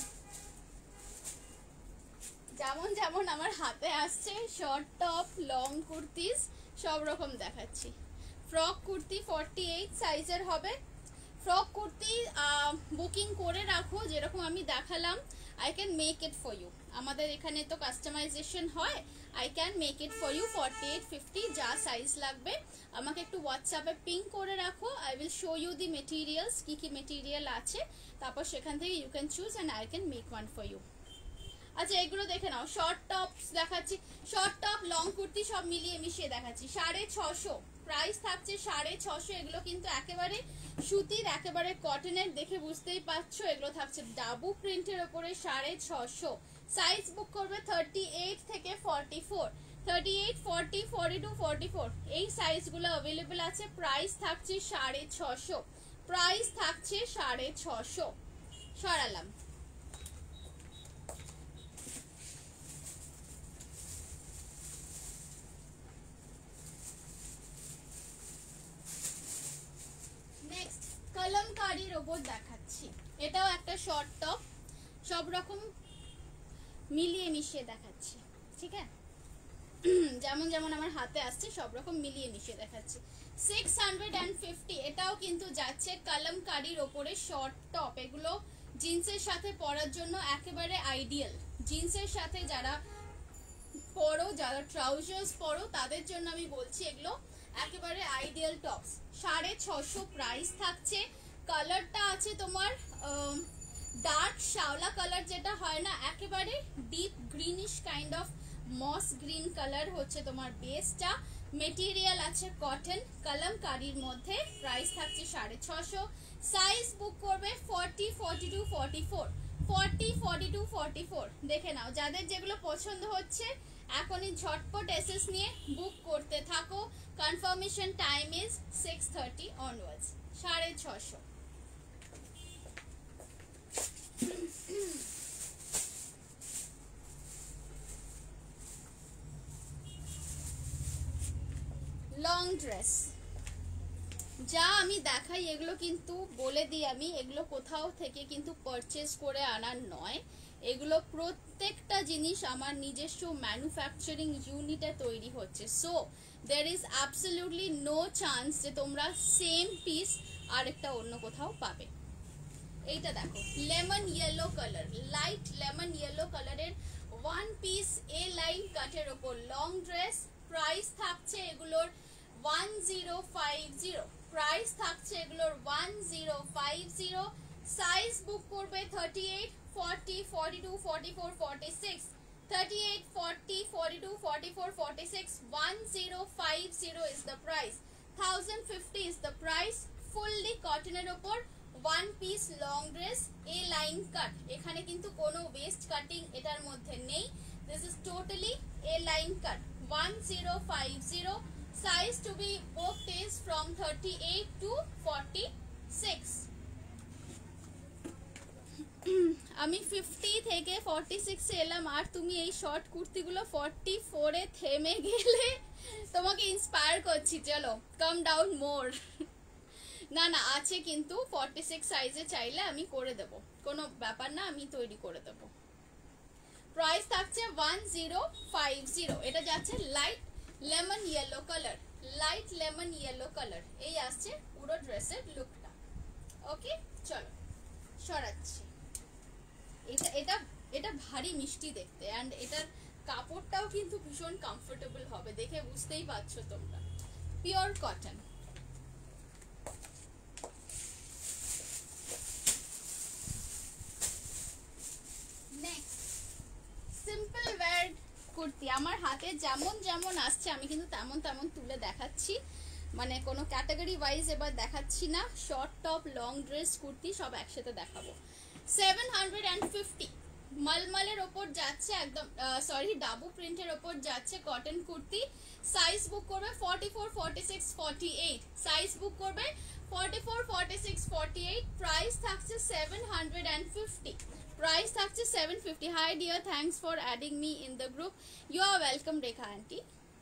যেমন যেমন আমার হাতে আসছে শর্ট টপ, লং কুর্তিস সব রকম দেখাচ্ছি। ফ্রক কুর্তি ফর্টি এইট সাইজের হবে। ফ্রক কুর্তি বুকিং করে রাখো, যেরকম আমি দেখালাম। I can make it for you. আমাদের এখানে তো কাস্টমাইজেশন হয়। I can make it for you forty eight fifty, যা সাইজ লাগবে আমাকে একটু হোয়াটসঅ্যাপে পিং করে রাখো। I will show you the materials, কী কী মেটেরিয়াল আছে, তারপর সেখান থেকে you can choose and I can make one for you. আচ্ছা, এগুলো দেখে নাও। শর্ট টপস দেখাচ্ছি, শর্ট টপ লং কুর্তি সব মিলিয়ে মিশিয়ে দেখাচ্ছি। সাড়ে ছশো প্রাইস থাকছে, সাড়ে ছশো। এগুলো কিন্তু একেবারে সুতির, একেবারে কটনের, দেখে বুঝতেই পারছো। এগুলো থাকছে ডাবু প্রিন্টের ওপরে, সাড়ে ছশো। সাইজ বুক করবে থার্টি এইট থেকে forty four, thirty eight forty forty two forty four, এই সাইজগুলো অ্যাভেলেবেল আছে। প্রাইস থাকছে সাড়ে ছশো, প্রাইস থাকছে সাড়ে ছশো। সরালাম। কলমকারীর ওপর দেখাচ্ছি, এটাও একটা শর্ট টপ, সব রকম মিলিয়ে মিশিয়ে দেখাচ্ছি, ঠিক আছে? যেমন যেমন আমার হাতে আসছে সব রকম মিলিয়ে মিশিয়ে দেখাচ্ছি। সিক্স হান্ড্রেড অ্যান্ড ফিফটি, এটাও কিন্তু যাচ্ছে কলমকারীর ওপরে শর্ট টপ। এগুলো জিন্সের সাথে পরার জন্য একেবারে আইডিয়াল। জিন্সের সাথে যারা পরো, যারা ট্রাউজার্স পরো, তাদের জন্য আমি বলছি এগুলো একেবারে আইডিয়াল টপস। সাড়ে ছশো প্রাইস থাকছে। কালারটা আছে তোমার ডার্ক শ্যাওলা কালার, যেটা হয় না, একেবারে deep greenish kind of moss green colour হচ্ছে তোমার বেসটা। মেটেরিয়াল আছে কটন, কলমকারীর মধ্যে। প্রাইস থাকছে সাড়ে ছশো। সাইজ বুক করবে forty forty two forty four, forty forty two forty four. দেখে নাও, যাদের যেগুলো পছন্দ হচ্ছে এখনই ঝটপট এসএস নিয়ে বুক করতে থাকো। Confirmation time is six thirty onwards. সাড়ে ছশো। লং ড্রেস যা আমি দেখাই, এগুলো কিন্তু বলে দিই আমি, এগুলো কোথাও থেকে কিন্তু পারচেজ করে আনার নয়। এগুলো প্রত্যেকটা জিনিস আমার নিজস্ব ম্যানুফ্যাকচারিং ইউনিটে তৈরি হচ্ছে। So there is absolutely no chance যে তোমরা সেম পিস আরেকটা অন্য কোথাও পাবে। এইটা দেখো, lemon yellow colour, light lemon yellow কালারের ওয়ান পিস এ লাইন কাটের ওপর লং ড্রেস। প্রাইস থাকছে এগুলোর one zero five zero, price থাকছে এগুলোর one zero five zero. Size book করবে thirty eight forty forty two forty four forty six, thirty eight forty forty two forty four forty six. One zero five zero is the price, thousand fifty is the price। Fully কটনের ওপর one piece long dress, A line cut. এখানে কিন্তু কোনো waist cutting এটার মধ্যে নেই। This is totally A line cut. One zero five zero. Size to be booked is from thirty eight to forty six. আমি fifty থেকে forty সিক্সে এলাম, আর তুমি এই শর্ট কুর্তিগুলো ফর্টি ফোরে থেমে গেলে তোমাকে ইন্সপায়ার করছি, চলো কাম ডাউন মোর। না না, আছে কিন্তু ফর্টি সিক্স সাইজে, চাইলে আমি করে দেবো, কোনো ব্যাপার না, আমি তৈরি করে দেবো। প্রাইস থাকছে ওয়ান জিরো ফাইভ জিরো। এটা যাচ্ছে light lemon yellow colour, light lemon yellow colour. এই আসছে পুরো ড্রেসের লুকটা। ওকে, চলো সরাচ্ছি। এটা এটা এটা ভারী মিষ্টি দেখতে, অ্যান্ড এটার কাপড়টাও কিন্তু ভীষণ কমফোর্টেবল হবে, দেখে বুঝতেই পারছো তোমরা। Pure cotton. Next simple wear kurti. আমার হাতে যেমন যেমন আসছে আমি কিন্তু তেমন তেমন তুলে দেখাচ্ছি, মানে কোনো ক্যাটাগরি ওয়াইজ এবার দেখাচ্ছি না। Short top, long dress, kurti সব একসাথে দেখাবো। সেভেন হান্ড্রেড অ্যান্ড ফিফটি মলমলের ওপর যাচ্ছে একদম, সরি ডাবু প্রিন্টের ওপর যাচ্ছে কটন কুর্তি। সাইজ বুক করবে forty four, forty six, forty eight, size book করবে forty four, forty six, forty eight. Price থাকছে seven hundred and fifty, price থাকছে seven fifty. Hi dear, thanks for adding me in the group, you are welcome Rekha aunty.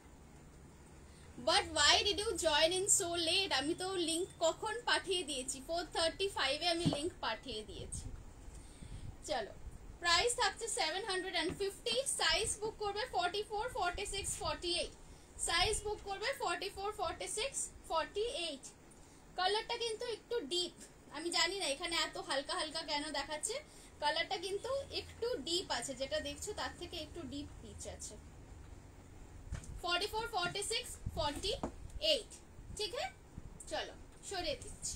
But why did you join in so late? আমি তো link কখন পাঠিয়ে দিয়েছি, four thirty ফাইভে আমি link পাঠিয়ে দিয়েছি। চলো, প্রাইস থাকছে seven hundred and fifty, size book করবে forty four, forty six, forty eight, size book করবে forty four, forty six, forty eight. কালারটা কিন্তু একটু ডিপ, আমি জানি না এখানে এত হালকা হালকা কেন দেখাচ্ছে, কালারটা কিন্তু একটু ডিপ আছে, যেটা দেখছো তার থেকে একটু ডিপ পিচ আছে। Forty four, forty six, forty eight, ঠিক আছে। চলো সরিয়ে দিচ্ছি।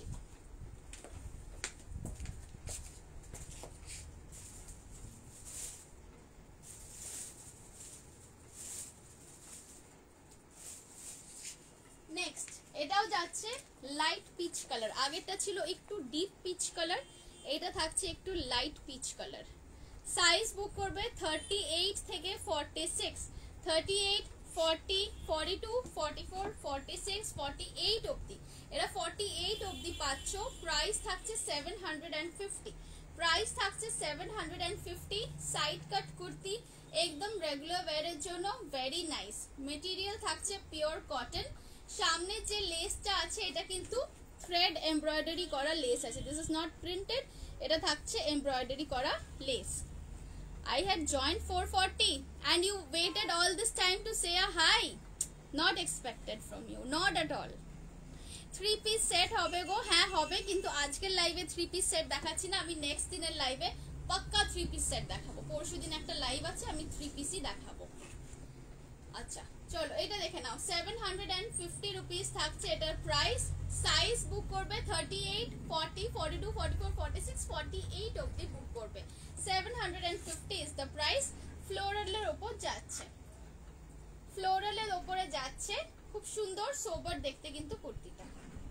নেক্সট এটাও যাচ্ছে লাইট পিচ কালার, আগেরটা ছিল একটু ডিপ পিচ কালার, এটা থাকছে একটু light peach colour. Size book করবে থার্টি এইট থেকে forty six, thirty eight, forty, forty two, forty four, forty six, forty eight অবধি, এরা ফর্টি এইট অবধি পাচ্ছ। প্রাইস থাকছে seven hundred and fifty, price থাকছে seven hundred and fifty. Side cut kurti, একদম regular ওয়্যারের জন্য ভেরি নাইস। মেটেরিয়াল থাকছে পিওর কটন, সামনের যে লেসটা আছে এটা কিন্তু থ্রেড এমব্রয়ডারি করা লেস আছে, দিস ইজ নট প্রিন্টেড, এটা থাকছে এমব্রয়ডারি করা lace. I had joined four forty and you waited all this time to say a hi. Not expected from you, not at all. Three piece set হবে গো, হ্যাঁ হবে, কিন্তু আজকের লাইভে three piece set দেখাচ্ছি না, আমি নেক্সট দিনের লাইভে পাক্কা থ্রি পিস সেট দেখাবো। পরশু দিন একটা লাইভ আছে, আমি থ্রি পিসই দেখাবো। আচ্ছা চলো এটা দেখে নাও, seven hundred and fifty rupees থাকছে এটার প্রাইস। সাইজ বুক করবে thirty eight, forty, forty two, forty four, forty six, forty eight অবধি বুক করবে। Seven hundred and fifty is the price. ফ্লোরালের ওপর যাচ্ছে, ফ্লোরালের ওপরে যাচ্ছে, খুব সুন্দর সোবার দেখতে কিন্তু কুর্তিটা।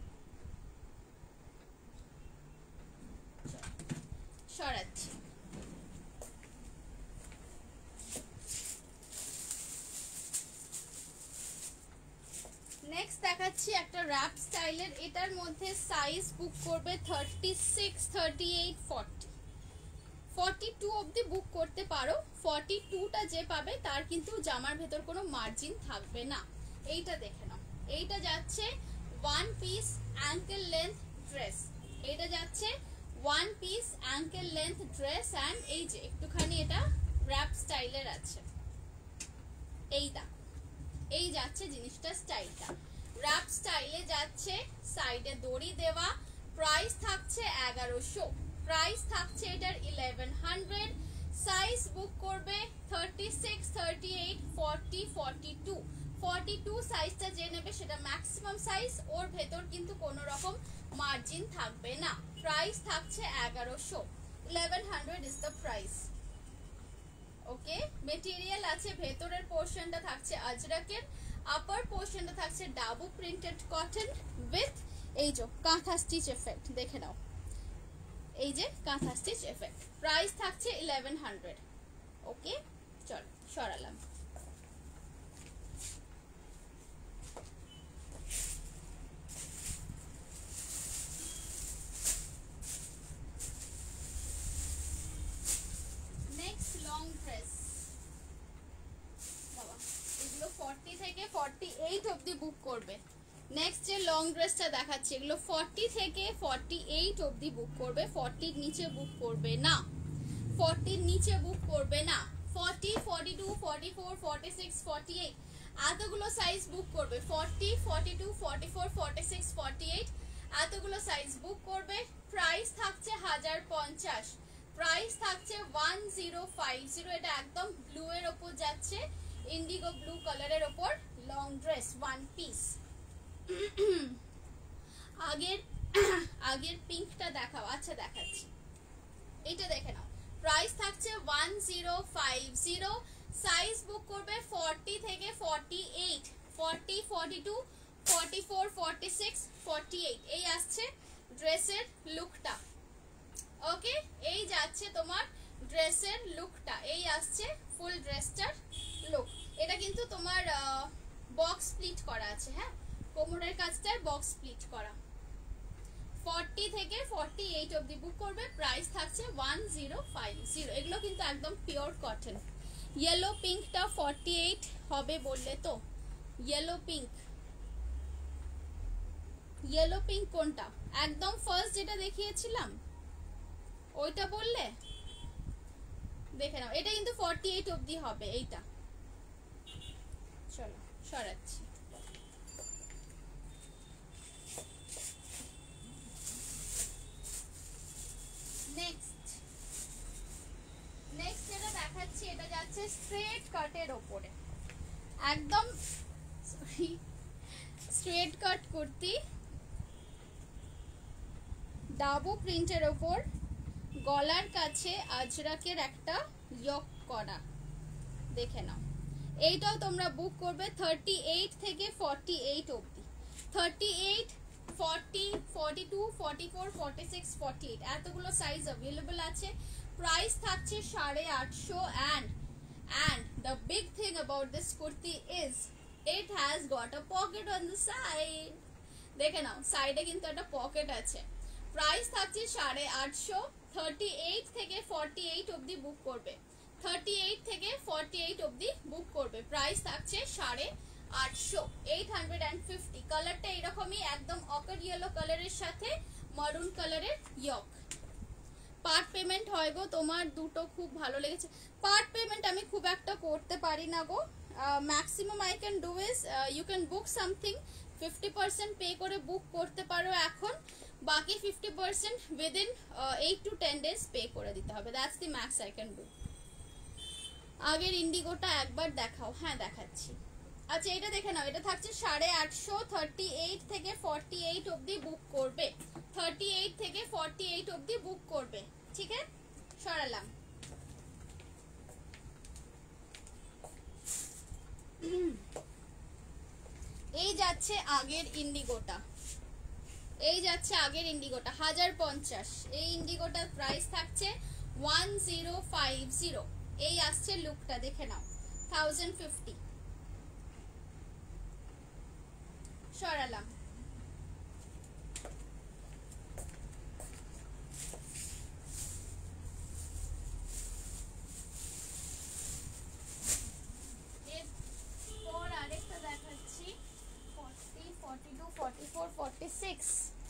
সরাচ্ছি। নেক্সট দেখাচ্ছি একটা র্যাপ স্টাইলের, এটার মধ্যে সাইজ বুক করবে thirty six, thirty eight, forty, forty two অবধি বুক করতে পারো। ফর্টি টুটা যে পাবে তার কিন্তু জামার ভেতর কোনো মার্জিন থাকবে না। এইটা দেখে নাও, এইটা যাচ্ছে one piece ankle length dress, এইটা যাচ্ছে one piece ankle length dress and এই যে একটুখানি এটা র্যাপ স্টাইলের আছে, এইটা এই যাচ্ছে জিনিসটা, স্টাইলটা র্যাপ স্টাইলে যাচ্ছে, সাইডে দড়ি দেওয়া। প্রাইস থাকছে এগারোশো, প্রাইস থাকছে এটার ইলেভেন হান্ড্রেড। সাইজ বুক করবে thirty six, thirty eight, forty, forty two, forty two সাইজটা যে নেবে সেটা ম্যাক্সিমাম সাইজ, ওর ভেতর কিন্তু কোনো রকম মার্জিন থাকবে না। প্রাইস থাকছে এগারোশো, eleven hundred is the price. Okay, material আছে, ভেতরের পোর্শনটা থাকছে আজরাকের, আপার পোর্শনটা থাকছে ডাবু প্রিন্টেড কটন উইথ এই যে কাঁথা স্টিচ এফেক্ট, দেখে নাও এই যে কাঁথা স্টিচ এফেক্ট। প্রাইস থাকছে ইলেভেন হান্ড্রেড। ওকে চল সরালাম। নেক্সট লং ড্রেস, বাবা এগুলো ফর্টি থেকে ফর্টি এইট অবধি বুক করবে। নেক্সট যে লং ড্রেসটা দেখাচ্ছি এগুলো ফর্টি থেকে ফর্টি এইট অবধি বুক করবে, ফর্টির নিচে বুক করবে না, ফর্টির নিচে বুক করবে না। Forty, forty two, forty four, forty six, forty eight এতগুলো সাইজ বুক করবে। Forty, forty two, forty four, forty six, forty eight এতগুলো সাইজ বুক করবে। প্রাইস থাকছে হাজার পঞ্চাশ, প্রাইস থাকছে ওয়ান জিরো ফাইভ জিরো। এটা একদম ব্লু এর ওপর যাচ্ছে, ইন্ডিগো ব্লু কালারের ওপর লং ড্রেস ওয়ান পিস। আগের আগের পিঙ্কটা দেখাও, আচ্ছা দেখাচ্ছি, এটা দেখে নাও। প্রাইস থাকছে one zero five zero. Size book করবে ফর্টি থেকে forty eight, forty, forty two, forty four, forty six, forty eight এই আসছে ড্রেসের লুকটা। ওকে, এই যাচ্ছে তোমার ড্রেসের লুকটা, এই আসছে ফুল ড্রেসটার লুক। এটা কিন্তু তোমার বক্স স্প্লিট করা আছে, হ্যাঁ কোমরের কাজটার বক্স স্প্লিট করা। ফর্টি থেকে ফর্টি এইট অব্দি বুক করবে, প্রাইস থাকছে ওয়ান জিরো ফাইভ জিরো। এগুলো কিন্তু একদম পিওর কটন। ইয়েলো পিঙ্কটা ফর্টি এইট হবে বললে তো, ইয়েলো পিঙ্ক, ইয়েলো পিঙ্ক কোনটা? একদম ফার্স্ট যেটা দেখিয়েছিলাম ওইটা বললে, দেখে নাও। এটা কিন্তু ফর্টি এইট অব্দি হবে এইটা। চলো সরাচ্ছি। নেক্সট নেক্সট যেটা দেখাচ্ছি এটা যাচ্ছে স্ট্রেট কাটের ওপরে, একদম sorry straight cut kurti, dabu প্রিন্টের ওপর, গলার কাছে আজরাকের একটা ইয়ক করা, দেখে নাও। এইটাও তোমরা বুক করবে থার্টি এইট থেকে ফর্টি এইট অবধি। Thirty eight, forty, forty two, forty four, forty six, forty eight এতগুলো সাইজ অ্যাভেলেবল আছে। প্রাইস থাকছে সাড়ে আটশো। And and the big thing about this kurti is it has got a pocket on the side. দেখে নাও সাইডে কিন্তু একটা পকেট আছে। প্রাইস থাকছে সাড়ে আটশো। থার্টি এইট থেকে ফর্টি এইট অবধি বুক করবে, থার্টি এইট থেকে ফর্টি এইট অবধি বুক করবে, প্রাইস থাকছে সাড়ে আটশো, এইট হান্ড্রেড অ্যান্ড ফিফটি। কালারটা এরকমই একদম অকার ইয়েলো কালারের সাথে মারুন কালারের ইয়ক। পার্ট পেমেন্ট হয় গো তোমার, দুটো খুব ভালো লেগেছে। পার্ট পেমেন্ট আমি খুব একটা করতে পারি না গো, maximum I can do is you can book something, fifty percent pay করে বুক করতে পারো এখন, বাকি fifty percent within eight to ten days pay করে দিতে হবে, that's the max I can do. আগের ইন্ডিগোটা একবার দেখাও। হ্যাঁ দেখাচ্ছি। আচ্ছা এটা দেখে নাও, এটা থাকছে সাড়ে আটশো। থার্টি এইট থেকে ফর্টি এইট অব্দি বুক করবে, থার্টি এইট থেকে ফর্টি এইট অব্দি বুক করবে, ঠিক আছে সরালাম। এই যাচ্ছে আগের ইন্ডিগোটা, এই যাচ্ছে আগের ইন্ডিগোটা হাজার পঞ্চাশ। এই ইন্ডিগোটার প্রাইস থাকছে ওয়ান জিরো ফাইভ জিরো। এই আসছে লুকটা, দেখে নাও, থাউজেন্ড ফিফটি। সরালাম। এরপর আরেকটা দেখাচ্ছি, forty, forty two, forty four, forty six,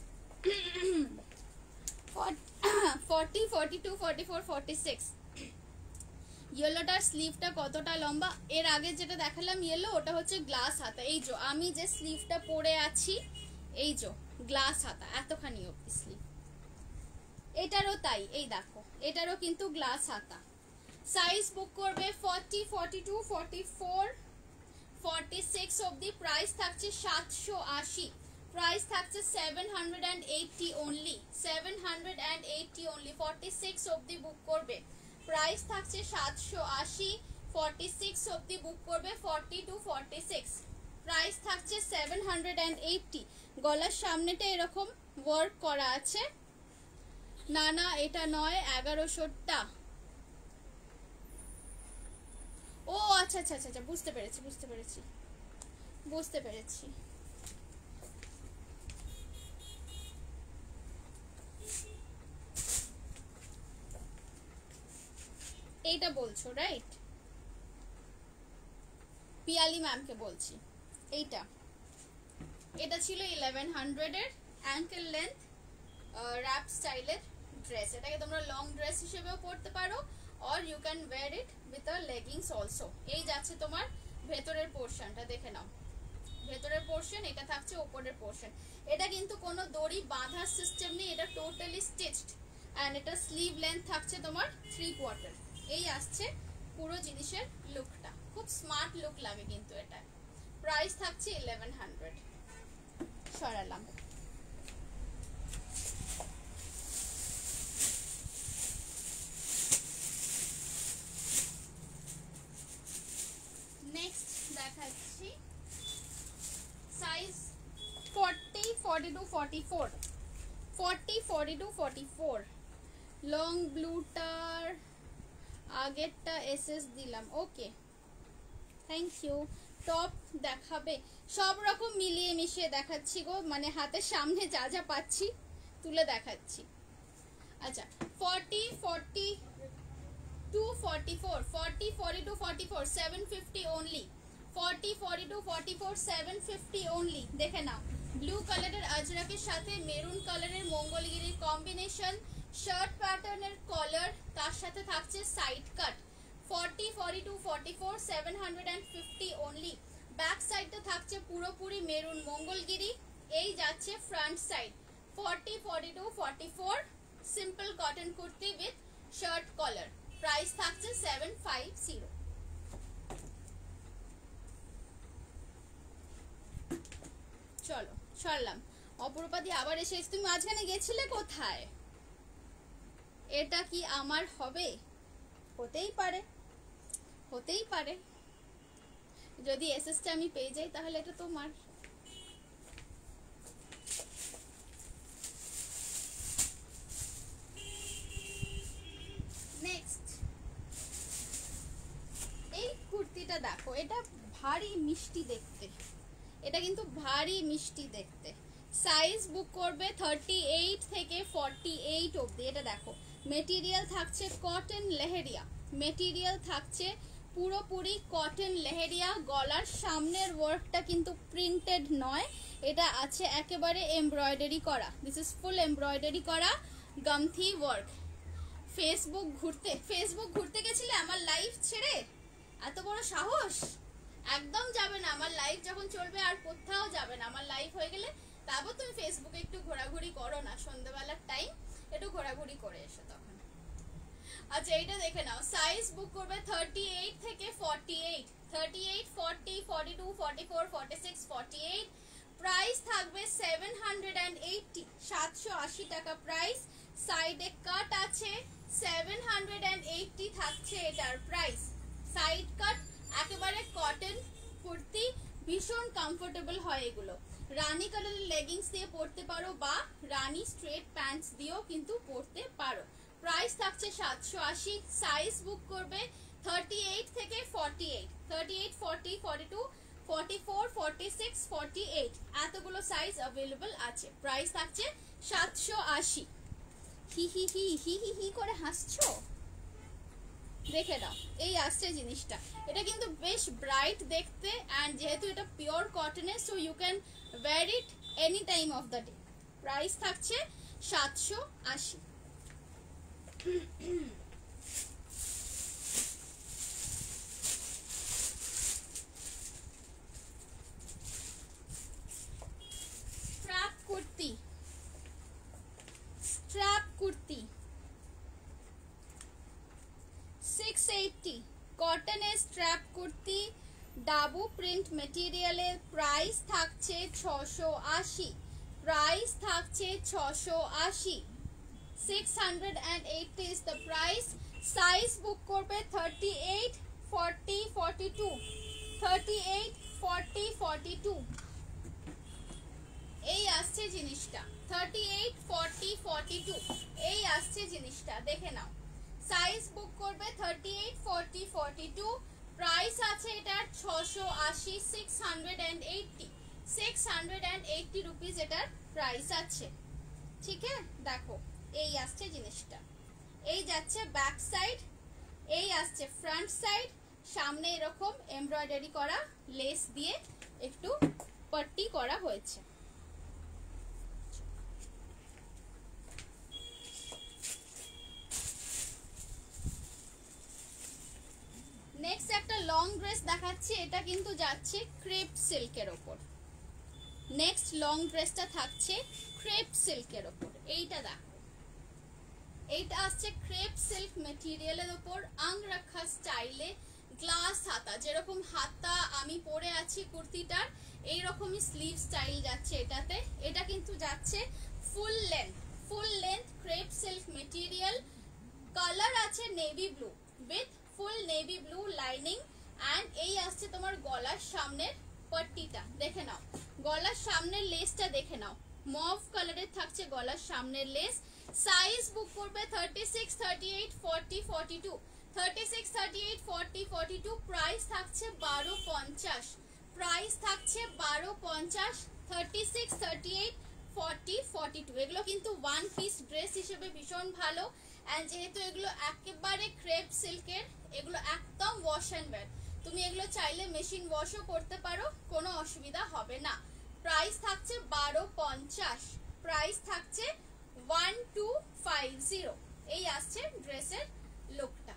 forty, forty two, forty four, forty six. ইয়েলোটার স্লিভটা কতটা লম্বা? এর আগে যেটা দেখালাম ইয়েলো, ওটা হচ্ছে গ্লাস হাতা। এই যে আমি যে স্লিভটা পরে আছি, এই যে গ্লাস হাতা, এতখানি অব্দি স্লিভ। এটারও তাই, এই দেখো এটারও কিন্তু গ্লাস হাতা। সাইজ বুক করবে forty, forty two, forty four, forty six অব্দি। প্রাইস থাকছে সাতশো আশি, প্রাইস থাকছে seven hundred and eighty only, seven hundred and eighty only. Forty six অব্দি বুক করবে, প্রাইস থাকছে সাতশো আশি। ফর্টি সিক্স অব্দি বুক করবে, forty two, forty six, price থাকছে সেভেন হান্ড্রেড অ্যান্ড এইটটি। গলার সামনেটা এরকম ওয়ার্ক করা আছে। না না এটা নয়, এগারোশোটা। ও আচ্ছা আচ্ছা আচ্ছা বুঝতে পেরেছি বুঝতে পেরেছি বুঝতে পেরেছি এইটা বলছো রাইট? পিয়ালি ম্যামকে বলছি। এইটা এটা ছিল ইলেভেন হান্ড্রেড এর অ্যাঙ্কেল লেন্থ র্যাপ স্টাইলের ড্রেস। এটাকে তোমরা লং ড্রেস হিসেবেও পরতে পারো, or you can wear it with a leggings also. এই যাচ্ছে তোমার ভেতরের পোর্শনটা, দেখে নাও ভেতরের পোর্শন, এটা থাকছে ওপরের পোর্শন। এটা কিন্তু কোনো দড়ি বাঁধার সিস্টেম নেই, এটা টোটালি স্টিচড। অ্যান্ড এটা স্লিভ লেন্থ থাকছে তোমার থ্রি কোয়ার্টার। এই আসছে পুরো জিনিসের লুকটা, খুব স্মার্ট লুক লাগে কিন্তু এটা। প্রাইস থাকছে ইলেভেন হান্ড্রেড। সরালাম। নেক্সট দেখাচ্ছি size forty, forty two, forty four, forty, forty two, forty four. Long ব্লুটার আগেরটা এসএস দিলাম, ওকে থ্যাংক ইউ। টপ দেখাবে, সব রকম মিলিয়ে মিশিয়ে দেখাচ্ছি গো, মানে হাতের সামনে যা যা পাচ্ছি তুলে দেখাচ্ছি। আচ্ছা forty forty two forty four, forty forty two forty four seven fifty only, forty forty two forty four seven fifty only. দেখে নাও ব্লু কালারের আজরাকের সাথে মেরুন কালারের মঙ্গলগিরির কম্বিনেশন, শার্ট প্যাটার্নের কলার, তার সাথে থাকছে side cut. Forty forty two forty four seven fifty only. Back সাইডটা থাকছে পুরোপুরি মেরুন মঙ্গলগিরি, এই যাচ্ছে front side. Forty forty two forty four simple cotton kurti with shirt collar, price থাকছে সেভেন ফিফটি। চলো সরলাম। অপরূপাদি আবার এসে, তুমি মাঝখানে গেছিলে কোথায়? এটা কি আমার হবে? হতেই পারে, হতেই পারে। যদি এসএসটা আমি পেয়ে যাই তাহলে এটা তোমার। নেক্সট এই কুর্তিটা দেখো, এটা ভারী মিষ্টি দেখতে, এটা কিন্তু ভারী মিষ্টি দেখতে। সাইজ বুক করবে থার্টি এইট থেকে ফর্টি এইট অবধি। এটা দেখো মেটেরিয়াল থাকছে কটন লেহেরিয়া, মেটেরিয়াল থাকছে পুরোপুরি কটন লেহেরিয়া। গলার সামনের ওয়ার্কটা কিন্তু প্রিন্টেড নয়, এটা আছে একেবারে এমব্রয়ডারি করা। দিস ইজ ফুল এমব্রয়ডারি করা গামথি ওয়ার্ক। ফেসবুক ঘুরতে, ফেসবুক ঘুরতে গেছিলে আমার লাইভ ছেড়ে? এত বড় সাহস! একদম যাবে না, আমার লাইভ যখন চলবে আর কোথাও যাবে না। আমার লাইভ হয়ে গেলে তারপর তুমি ফেসবুকে একটু ঘোরাঘুরি করো না, সন্ধ্যাবেলার টাইম একটু ঘোরাঘুরি করে এসো তখন। আচ্ছা এইটা দেখে নাও, সাইজ বুক করবে থার্টি এইট থেকে forty eight, thirty eight forty forty two forty four forty six forty eight. Price থাকবে সেভেন এইটি, সাতশো আশি টাকা প্রাইস। সাইডে কাট আছে, সেভেন এইটি থাকছে এটার প্রাইস। সাইড কাট একেবারে কটন কুর্তি, ভীষণ কমফোর্টেবল হয় এগুলো। রানী কালারের লেগিংস দিয়ে পরতে পারো বা রানী স্ট্রেট প্যান্টস দিয়েও কিন্তু পরতে পারো। প্রাইস থাকছে সাতশো আশি। সাইজ বুক করবে থার্টি এইট থেকে forty eight, thirty eight forty forty two forty four forty six forty eight, এতগুলো সাইজ অ্যাভেলেবল আছে। প্রাইস থাকছে সাতশো আশি। হি হি হি হি হি হি করে হাসছো? দেখে দাও, এই আসছে জিনিসটা। এটা কিন্তু বেশ ব্রাইট দেখতে, অ্যান্ড যেহেতু এটা পিওর কটনের, so you can wear it any time of the day. Price থাকছে সাতশো আশি। Strap kurti, strap kurti six eighty, কটনের স্ট্র্যাপ কুর্তি, ডাবু প্রিন্ট মেটেরিয়ালের। প্রাইস থাকছে ছশো আশি, প্রাইস থাকছে ছশো আশি। Six eighty is the price. Size book করবে thirty eight forty forty two, thirty eight forty forty two, এই আসছে জিনিসটা। Thirty eight forty forty two, এই আসছে জিনিসটা, দেখে নাও। সাইজ বুক করবে thirty eight forty forty two. Price আছে এটার ছশো আশি, six eighty, six eighty rupees এটার প্রাইস আছে। ঠিক আছে, দেখো এই আসছে জিনিসটা, এই যাচ্ছে ব্যাক সাইড, এই আসছে ফ্রন্ট সাইড। সামনে এরকম এমব্রয়ডারি করা লেস দিয়ে একটু পট্টি করা হয়েছে। নেক্সট একটা লং ড্রেস দেখাচ্ছি, এটা কিন্তু যাচ্ছে ক্রেপ সিল্কের ওপর। নেক্সট লং ড্রেসটা থাকছে ক্রেপ সিল্কের ওপর। এইটা দেখো, এইটা আসছে ক্রেপ সিল্ক মেটেরিয়ালের ওপর, আংরাখা স্টাইলে, গ্লাস হাতা, যেরকম হাতা আমি পরে আছি কুর্তিটার এইরকমই স্লিভ স্টাইল যাচ্ছে এটাতে। এটা কিন্তু যাচ্ছে full length, full length crepe silk material. Colour আছে navy blue with full navy blue lining, and এই আসছে তোমার গলার সামনের পট্টিটা, দেখে নাও। গলার সামনের লেসটা দেখে নাও, মভ কালারের থাকছে গলার সামনের লেস। সাইজ বুক করবে thirty six thirty eight forty forty two, thirty six thirty eight forty forty two. Price থাকছে বারো পঞ্চাশ, প্রাইস থাকছে বারো পঞ্চাশ, thirty six thirty eight forty forty two. এগুলো কিন্তু ওয়ান পিস ড্রেস হিসেবে ভীষণ ভালো। অ্যান্ড যেহেতু এগুলো একেবারে ক্রেপ সিল্কের, এগুলো একদম ওয়াশ অ্যান্ড ওয়্যার, তুমি এগুলো চাইলে মেশিন ওয়াশও করতে পারো, কোনো অসুবিধা হবে না। প্রাইস থাকছে বারো পঞ্চাশ, প্রাইস থাকছে ওয়ান টু ফাইভ জিরো। এই আসছে ড্রেসের লুকটা।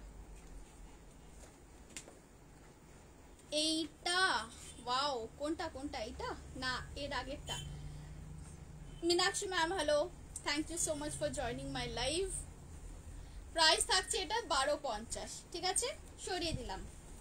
এইটা ওয়াও, কোনটা কোনটা এইটা না এর আগেরটা? Meenakshi ma'am hello, thank you so much for joining my live. Price থাকছে এটা বারো পঞ্চাশ, ঠিক আছে, সরিয়ে দিলাম।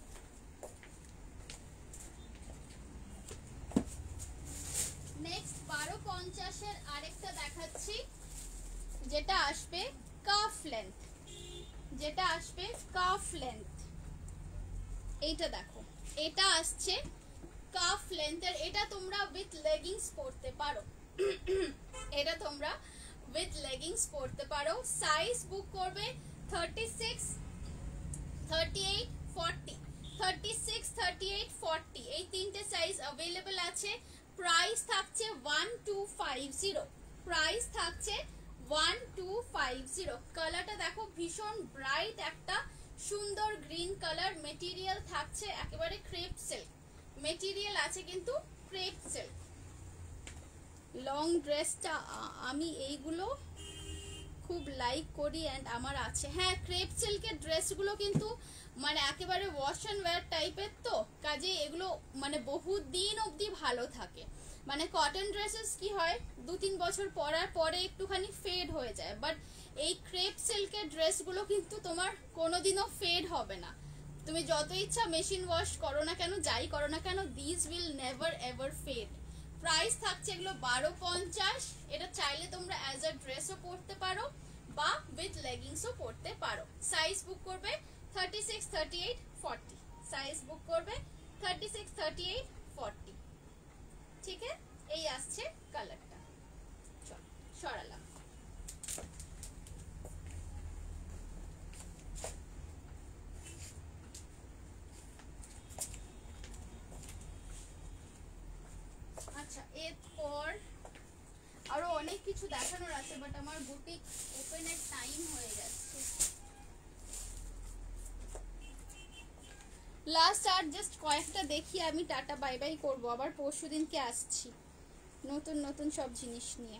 নেক্সট বারো পঞ্চাশের আরেকটা দেখাচ্ছি, যেটা আসবে কাফ লেন্থ, যেটা আসবে কাফ লেন্থ। এইটা দেখো, এটা আসছে কাফ লেন্থের। এটা তোমরা উইথ লেগিংস পরতে পারো, এটা তোমরা উইথ লেগিংস পরতে পারো। সাইজ বুক করবে thirty six thirty eight forty, thirty six thirty eight forty, এই তিনটে সাইজ অ্যাভেলেবেল আছে। প্রাইস থাকছে one two five zero, price থাকছে ওয়ান টু ফাইভ জিরো। কালারটা দেখো ভীষণ ব্রাইট, একটা সুন্দর গ্রিন কালার। মেটেরিয়াল থাকছে একেবারে ক্রেপ সিল্ক, মেটেরিয়াল আছে কিন্তু ক্রেপ সিল্ক। লং ড্রেসটা আমি এইগুলো খুব লাইক করি অ্যান্ড আমার আছে। হ্যাঁ, ক্রেপ সিল্কের ড্রেসগুলো কিন্তু মানে একেবারে ওয়াশ অ্যান্ড ওয়্যার টাইপের, তো কাজে এগুলো মানে বহু দিন অবধি ভালো থাকে। মানে কটন ড্রেসেস কি হয়, দু তিন বছর পরার পরে একটুখানি ফেড হয়ে যায়, বাট এই ক্রেপ সিল্কের ড্রেসগুলো কিন্তু তোমার কোনোদিনও ফেড হবে না। তুমি যত ইচ্ছা মেশিন ওয়াশ করো না কেন, যাই করো না কেন, this will never ever fade. Price থাকছে এগুলো বারো পঞ্চাশ। এটা চাইলে তোমরা অ্যাজ আ ড্রেসও পরতে পারো বা উইথ লেগিংসও পরতে পারো। সাইজ বুক করবে thirty six thirty eight forty, size book করবে thirty six thirty eight forty, ঠিক আছে। এই আসছে কালারটা, চল সরালাম। আচ্ছা, এরপর আরো অনেক কিছু দেখানোর আছে, বাট আমার বুটিক ওপেনের টাইম হয়ে যাচ্ছে। লাস্ট আর জাস্ট কয়েকটা দেখি, আমি টাটা বাই বাই করবো। আবার পরশু দিনকে আসছি নতুন নতুন সব জিনিস নিয়ে।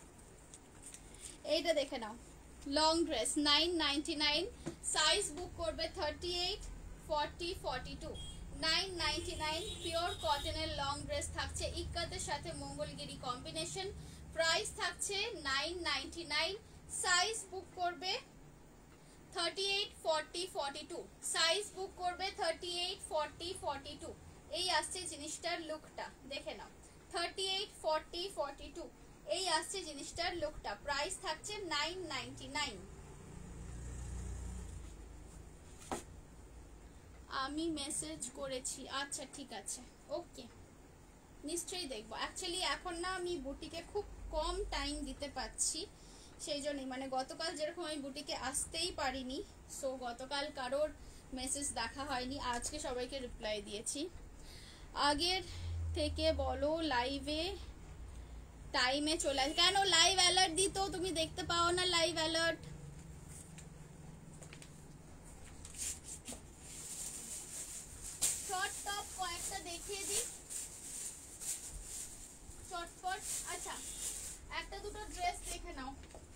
এইটা দেখে নাও, long dress nine ninety nine, size book করবে thirty eight forty forty two, nine ninety nine. Pure কটনের লং ড্রেস থাকছে ইক্কাতের সাথে মঙ্গলগিরি কম্বিনেশন। প্রাইস থাকছে nine ninety nine, size book করবে thirty eight forty forty two, size book করবে thirty eight forty forty two. এই আসছে জিনিসটার লুকটা, দেখে নাও, thirty eight forty forty two. এই আসছে জিনিসটার লুকটা। প্রাইস থাকছে নাইন নাইনটি নাইন। আমি মেসেজ করেছি, আচ্ছা ঠিক আছে, ওকে, নিশ্চয়ই দেখবো। অ্যাকচুয়ালি এখন না আমি বুটিকে খুব কম টাইম দিতে পারছি, সেই জন্যই মানে গতকাল যেরকম আমি বুটিকে আসতেই পারিনি, সো গতকাল কারোর মেসেজ দেখা হয়নি, আজকে সবাইকে রিপ্লাই দিয়েছি। আগের থেকে বলো লাইভে টাইমে চলে আসে কেন? লাইভ অ্যালার্ট দিত, তুমি দেখতে পাও না লাইভ অ্যালার্ট? শর্ট টপ কয়েকটা দেখিয়ে দিই চটপট। আচ্ছা, একটা দুটো ড্রেস দেখে নাও।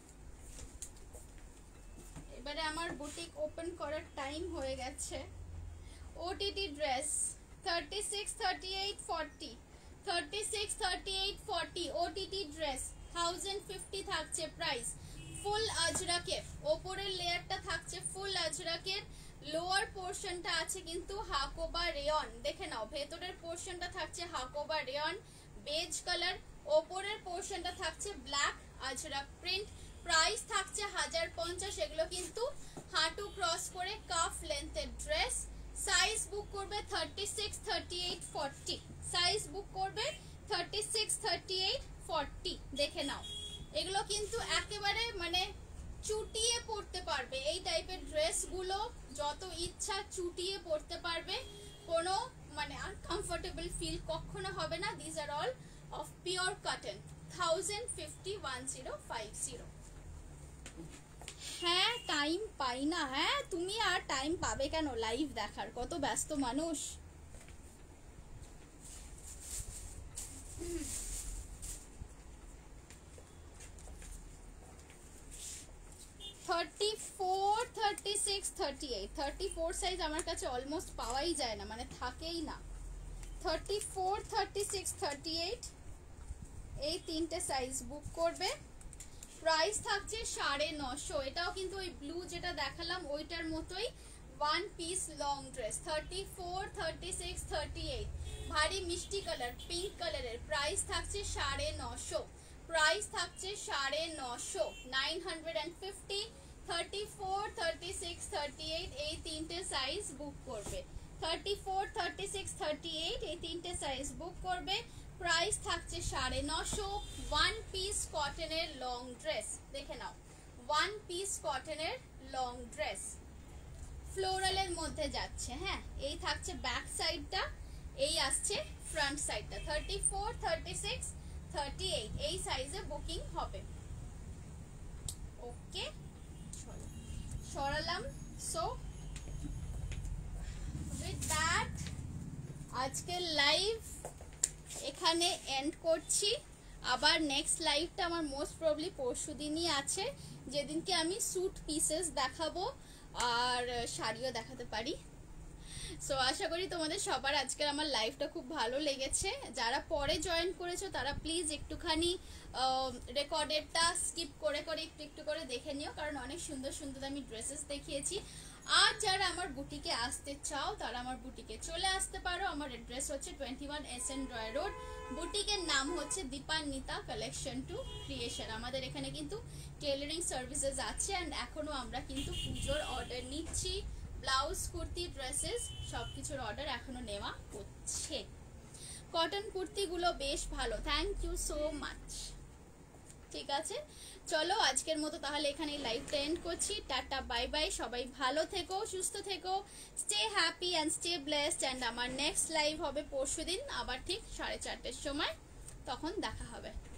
এবারে আমার বুটিক ওপেন করার টাইম হয়ে গেছে। OTT dress thirty six thirty eight forty, thirty six thirty eight forty OTT dress thousand fifty থাকছে প্রাইস। ফুল আজরাকের ওপরের লেয়ারটা থাকছে ফুল আজরাকের, লোয়ার পোর্শনটা আছে কিন্তু হাকোবা রেয়ন। দেখে নাও, ভেতরের পোর্শনটা থাকছে হাকোবা রেয়ন বেজ কালার, ওপরের পোর্শনটা থাকছে ব্ল্যাক আজরাক প্রিন্ট। প্রাইস থাকছে হাজার পঞ্চাশ। এগুলো কিন্তু হাঁটু ক্রস করে কাফ লেন্থের ড্রেস। সাইজ বুক করবে thirty six thirty eight forty, size book করবে thirty six thirty eight forty. দেখে নাও, এগুলো কিন্তু একেবারে মানে চুটিয়ে পরতে পারবে, এই টাইপের ড্রেসগুলো যত ইচ্ছা চুটিয়ে পরতে পারবে, কোনো মানে আনকমফোর্টেবল ফিল কখনো হবে না। This are all of pure cotton, thousand fifty one zero five zero. হ্যাঁ টাইম পাই না, হ্যাঁ তুমি আর টাইম পাবে কেন লাইভ দেখার, কত ব্যস্ত মানুষ। Thirty four thirty six thirty eight thirty four size আমার কাছে অলমোস্ট পাওয়াই যায় না, মানে থাকেই না। Thirty four thirty six thirty eight এই তিনটে সাইজ বুক করবে। প্রাইস থাকছে সাড়ে নশো। এটাও কিন্তু ওই ব্লু যেটা দেখালাম ওইটার মতোই one piece long dress. Thirty four thirty six thirty eight ভারী মিষ্টি কালার পিঙ্ক কালারের, প্রাইস থাকছে সাড়ে নশো। প্রাইস থাকছে সাড়ে নশো, nine hundred and fifty. Thirty four thirty six thirty eight এই তিনটে সাইজ বুক করবে। Thirty four thirty six thirty eight এই তিনটে সাইজ বুক করবে। প্রাইস থাকছে সাড়ে নশো। ওয়ান পিস কটনের লং ড্রেস, দেখে নাও ওয়ান পিস কটনের লং ড্রেস ফ্লোরালের মধ্যে যাচ্ছে। হ্যাঁ এই থাকছে ব্যাক সাইডটা, এই আসছে ফ্রন্ট সাইডটা। Thirty four thirty six thirty eight এই সাইজে বুকিং হবে। ওকে সরালাম। সো উইথ দ্যাট আজকের লাইভ এখানে এন্ড করছি। আবার নেক্সট লাইভটা আমার মোস্ট প্রবলি পরশু দিনই আছে, যেদিনকে আমি স্যুট পিসেস দেখাবো আর শাড়িও দেখাতে পারি। সো আশা করি তোমাদের সবার আজকের আমার লাইভটা খুব ভালো লেগেছে। যারা পরে জয়েন করেছো তারা প্লিজ একটুখানি রেকর্ডেডটা স্কিপ করে করে একটু একটু করে দেখে নিও, কারণ অনেক সুন্দর সুন্দর আমি ড্রেসেস দেখিয়েছি। আর যারা আমার বুটিকে আসতে চাও তারা আমার বুটিকে চলে আসতে পারো। আমার অ্যাড্রেস হচ্ছে twenty one S N Roy road. বুটিকের নাম হচ্ছে দীপান্বিতা কালেকশন টু ক্রিয়েশন। আমাদের এখানে কিন্তু টেলারিং সার্ভিসেস আছে অ্যান্ড এখনও আমরা কিন্তু পুজোর অর্ডার নিচ্ছি। ব্লাউজ কুর্তি ড্রেসেস সব কিছুর অর্ডার এখনো নেওয়া হচ্ছে। কটন কুর্তিগুলো বেশ ভালো, থ্যাংক ইউ সো মাচ। ঠিক আছে চলো আজকের মতো তাহলে এখানে লাইভটা এন্ড করছি। টাটা বাই বাই, সবাই ভালো থেকো সুস্থ থেকো, stay happy and stay blessed. And আমার নেক্সট লাইভ হবে পরশু দিন আবার ঠিক সাড়ে চারটের সময়, তখন দেখা হবে।